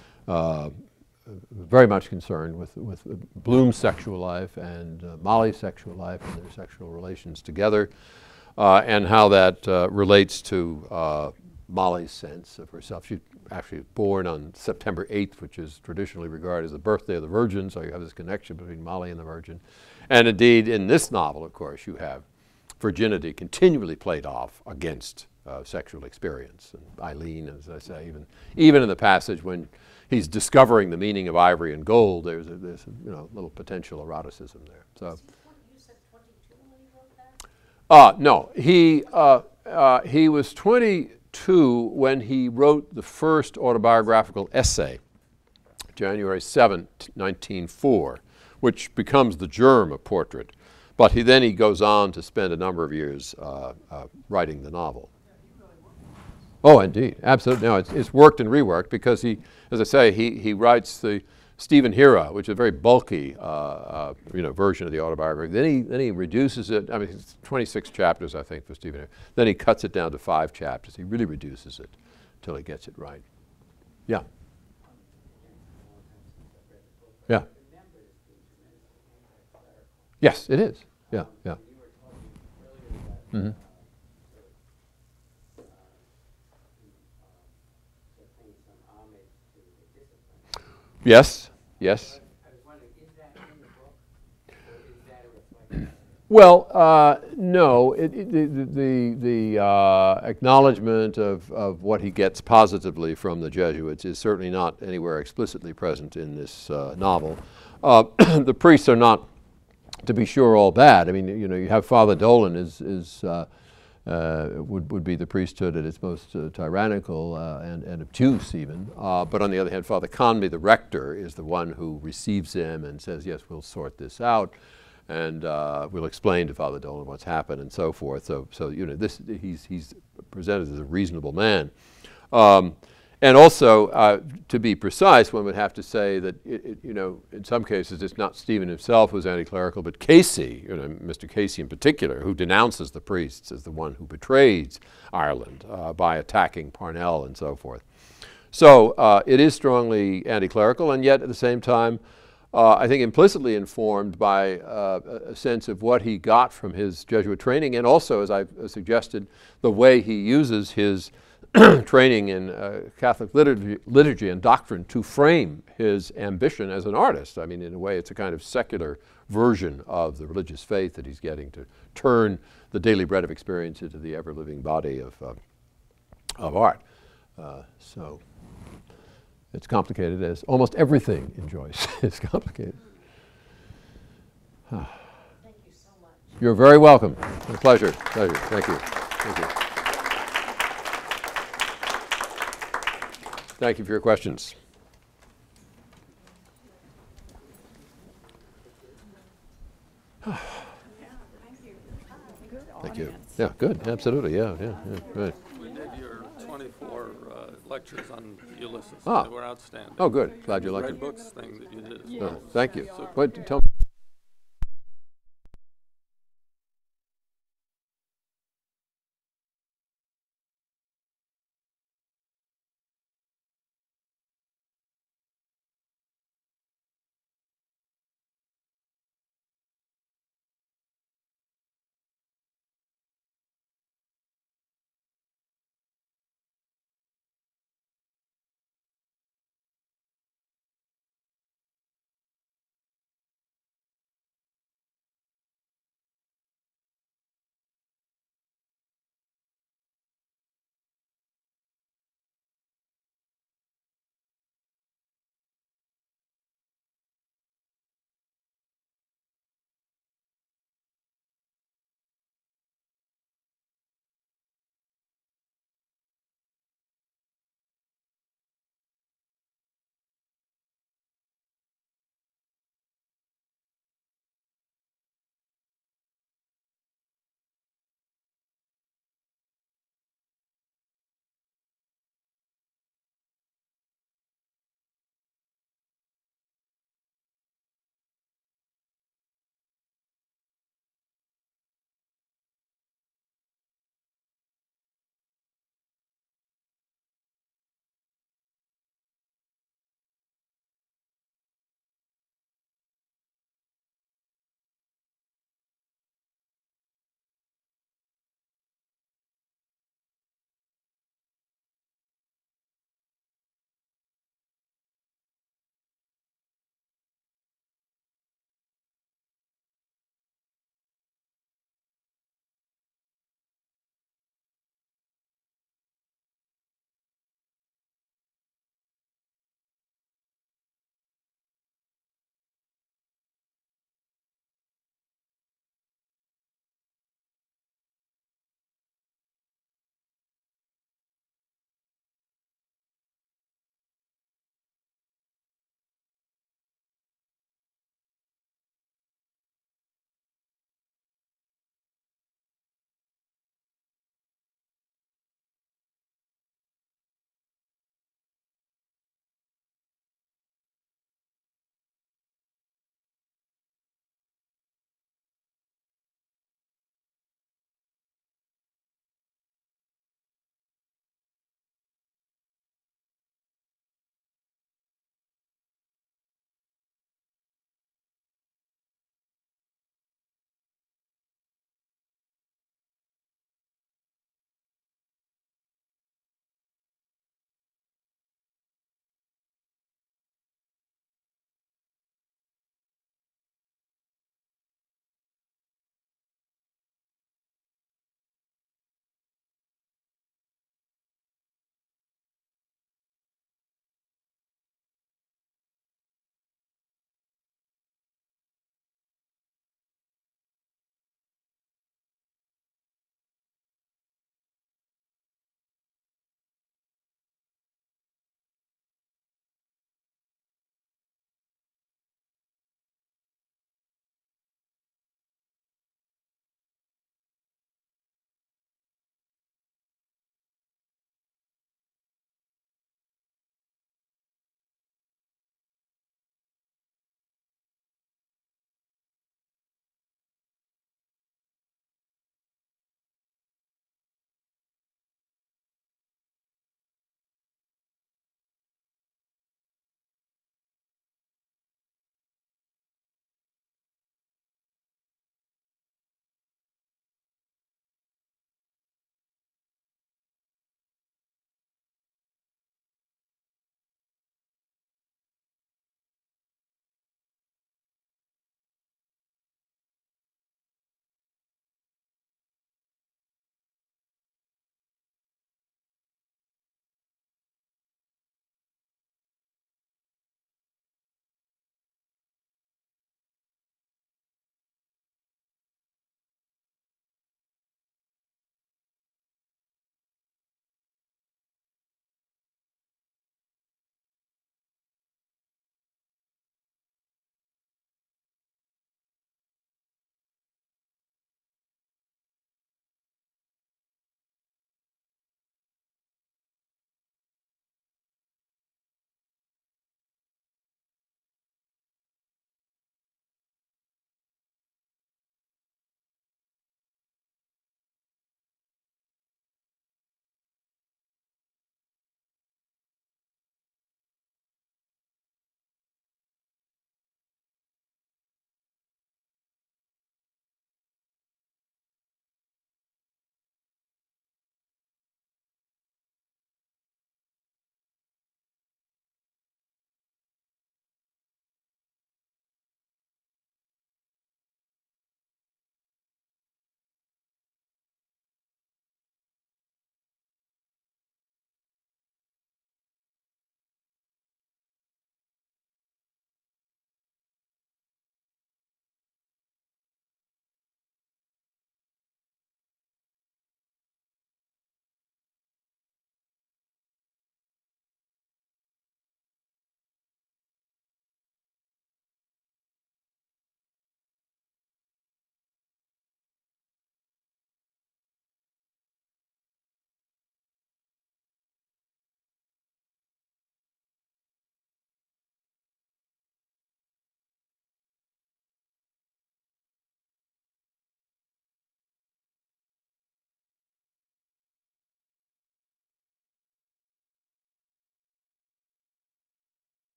Speaker 1: very much concerned with Bloom's sexual life and Molly's sexual life and their sexual relations together, and how that relates to Molly's sense of herself. She actually was born on September 8th, which is traditionally regarded as the birthday of the Virgin, so you have this connection between Molly and the Virgin. And indeed, in this novel, of course, you have virginity continually played off against sexual experience. And Eileen, as I say, even in the passage when he's discovering the meaning of ivory and gold, there's little potential eroticism there. So,
Speaker 3: You said 22 when he wrote that?
Speaker 1: No, he was 22 when he wrote the first autobiographical essay, January 7, 1904, which becomes the germ of Portrait. But then he goes on to spend a number of years writing the novel. Oh, indeed, absolutely. No, it's worked and reworked because he, as I say, he writes the Stephen Hera, which is a very bulky, version of the autobiography. Then he reduces it. I mean, it's 26 chapters, I think, for Stephen Hera. Then he cuts it down to 5 chapters. He really reduces it till he gets it right. Yeah. Yeah. Yes, it is. Yeah, yeah. Mm-hmm. Yes, yes.
Speaker 10: I was wondering, is that in the book, or is that a reflection?
Speaker 1: Well, no. The acknowledgement of what he gets positively from the Jesuits is certainly not anywhere explicitly present in this novel. The priests are not, to be sure, all bad. I mean, you have Father Dolan would be the priesthood at its most tyrannical and obtuse even. But on the other hand, Father Conby, the rector, is the one who receives him and says, yes, we'll sort this out, and we'll explain to Father Dolan what's happened and so forth. So he's presented as a reasonable man. And also, to be precise, one would have to say that, in some cases, it's not Stephen himself who's anti-clerical, but Casey, Mr. Casey in particular, who denounces the priests as the one who betrays Ireland by attacking Parnell and so forth. So it is strongly anti-clerical, and yet at the same time, I think implicitly informed by a sense of what he got from his Jesuit training, and also, as I've suggested, the way he uses his training in Catholic liturgy and doctrine to frame his ambition as an artist. I mean, in a way, it's a kind of secular version of the religious faith that he's getting to turn the daily bread of experience into the ever-living body of art. So it's complicated, as almost everything in Joyce is complicated.
Speaker 3: Thank you so much.
Speaker 1: You're very welcome. A pleasure. Pleasure. Thank you. Thank you. Thank you for your questions. Thank you. Yeah, good. Absolutely. Yeah. Right.
Speaker 8: We did your 24 lectures on Ulysses.
Speaker 1: Ah.
Speaker 8: They were outstanding.
Speaker 1: Oh, good. Glad you liked
Speaker 8: Red
Speaker 1: it.
Speaker 8: Books thing that you did as well.
Speaker 1: Thank you.
Speaker 8: Super.
Speaker 1: What, tell me.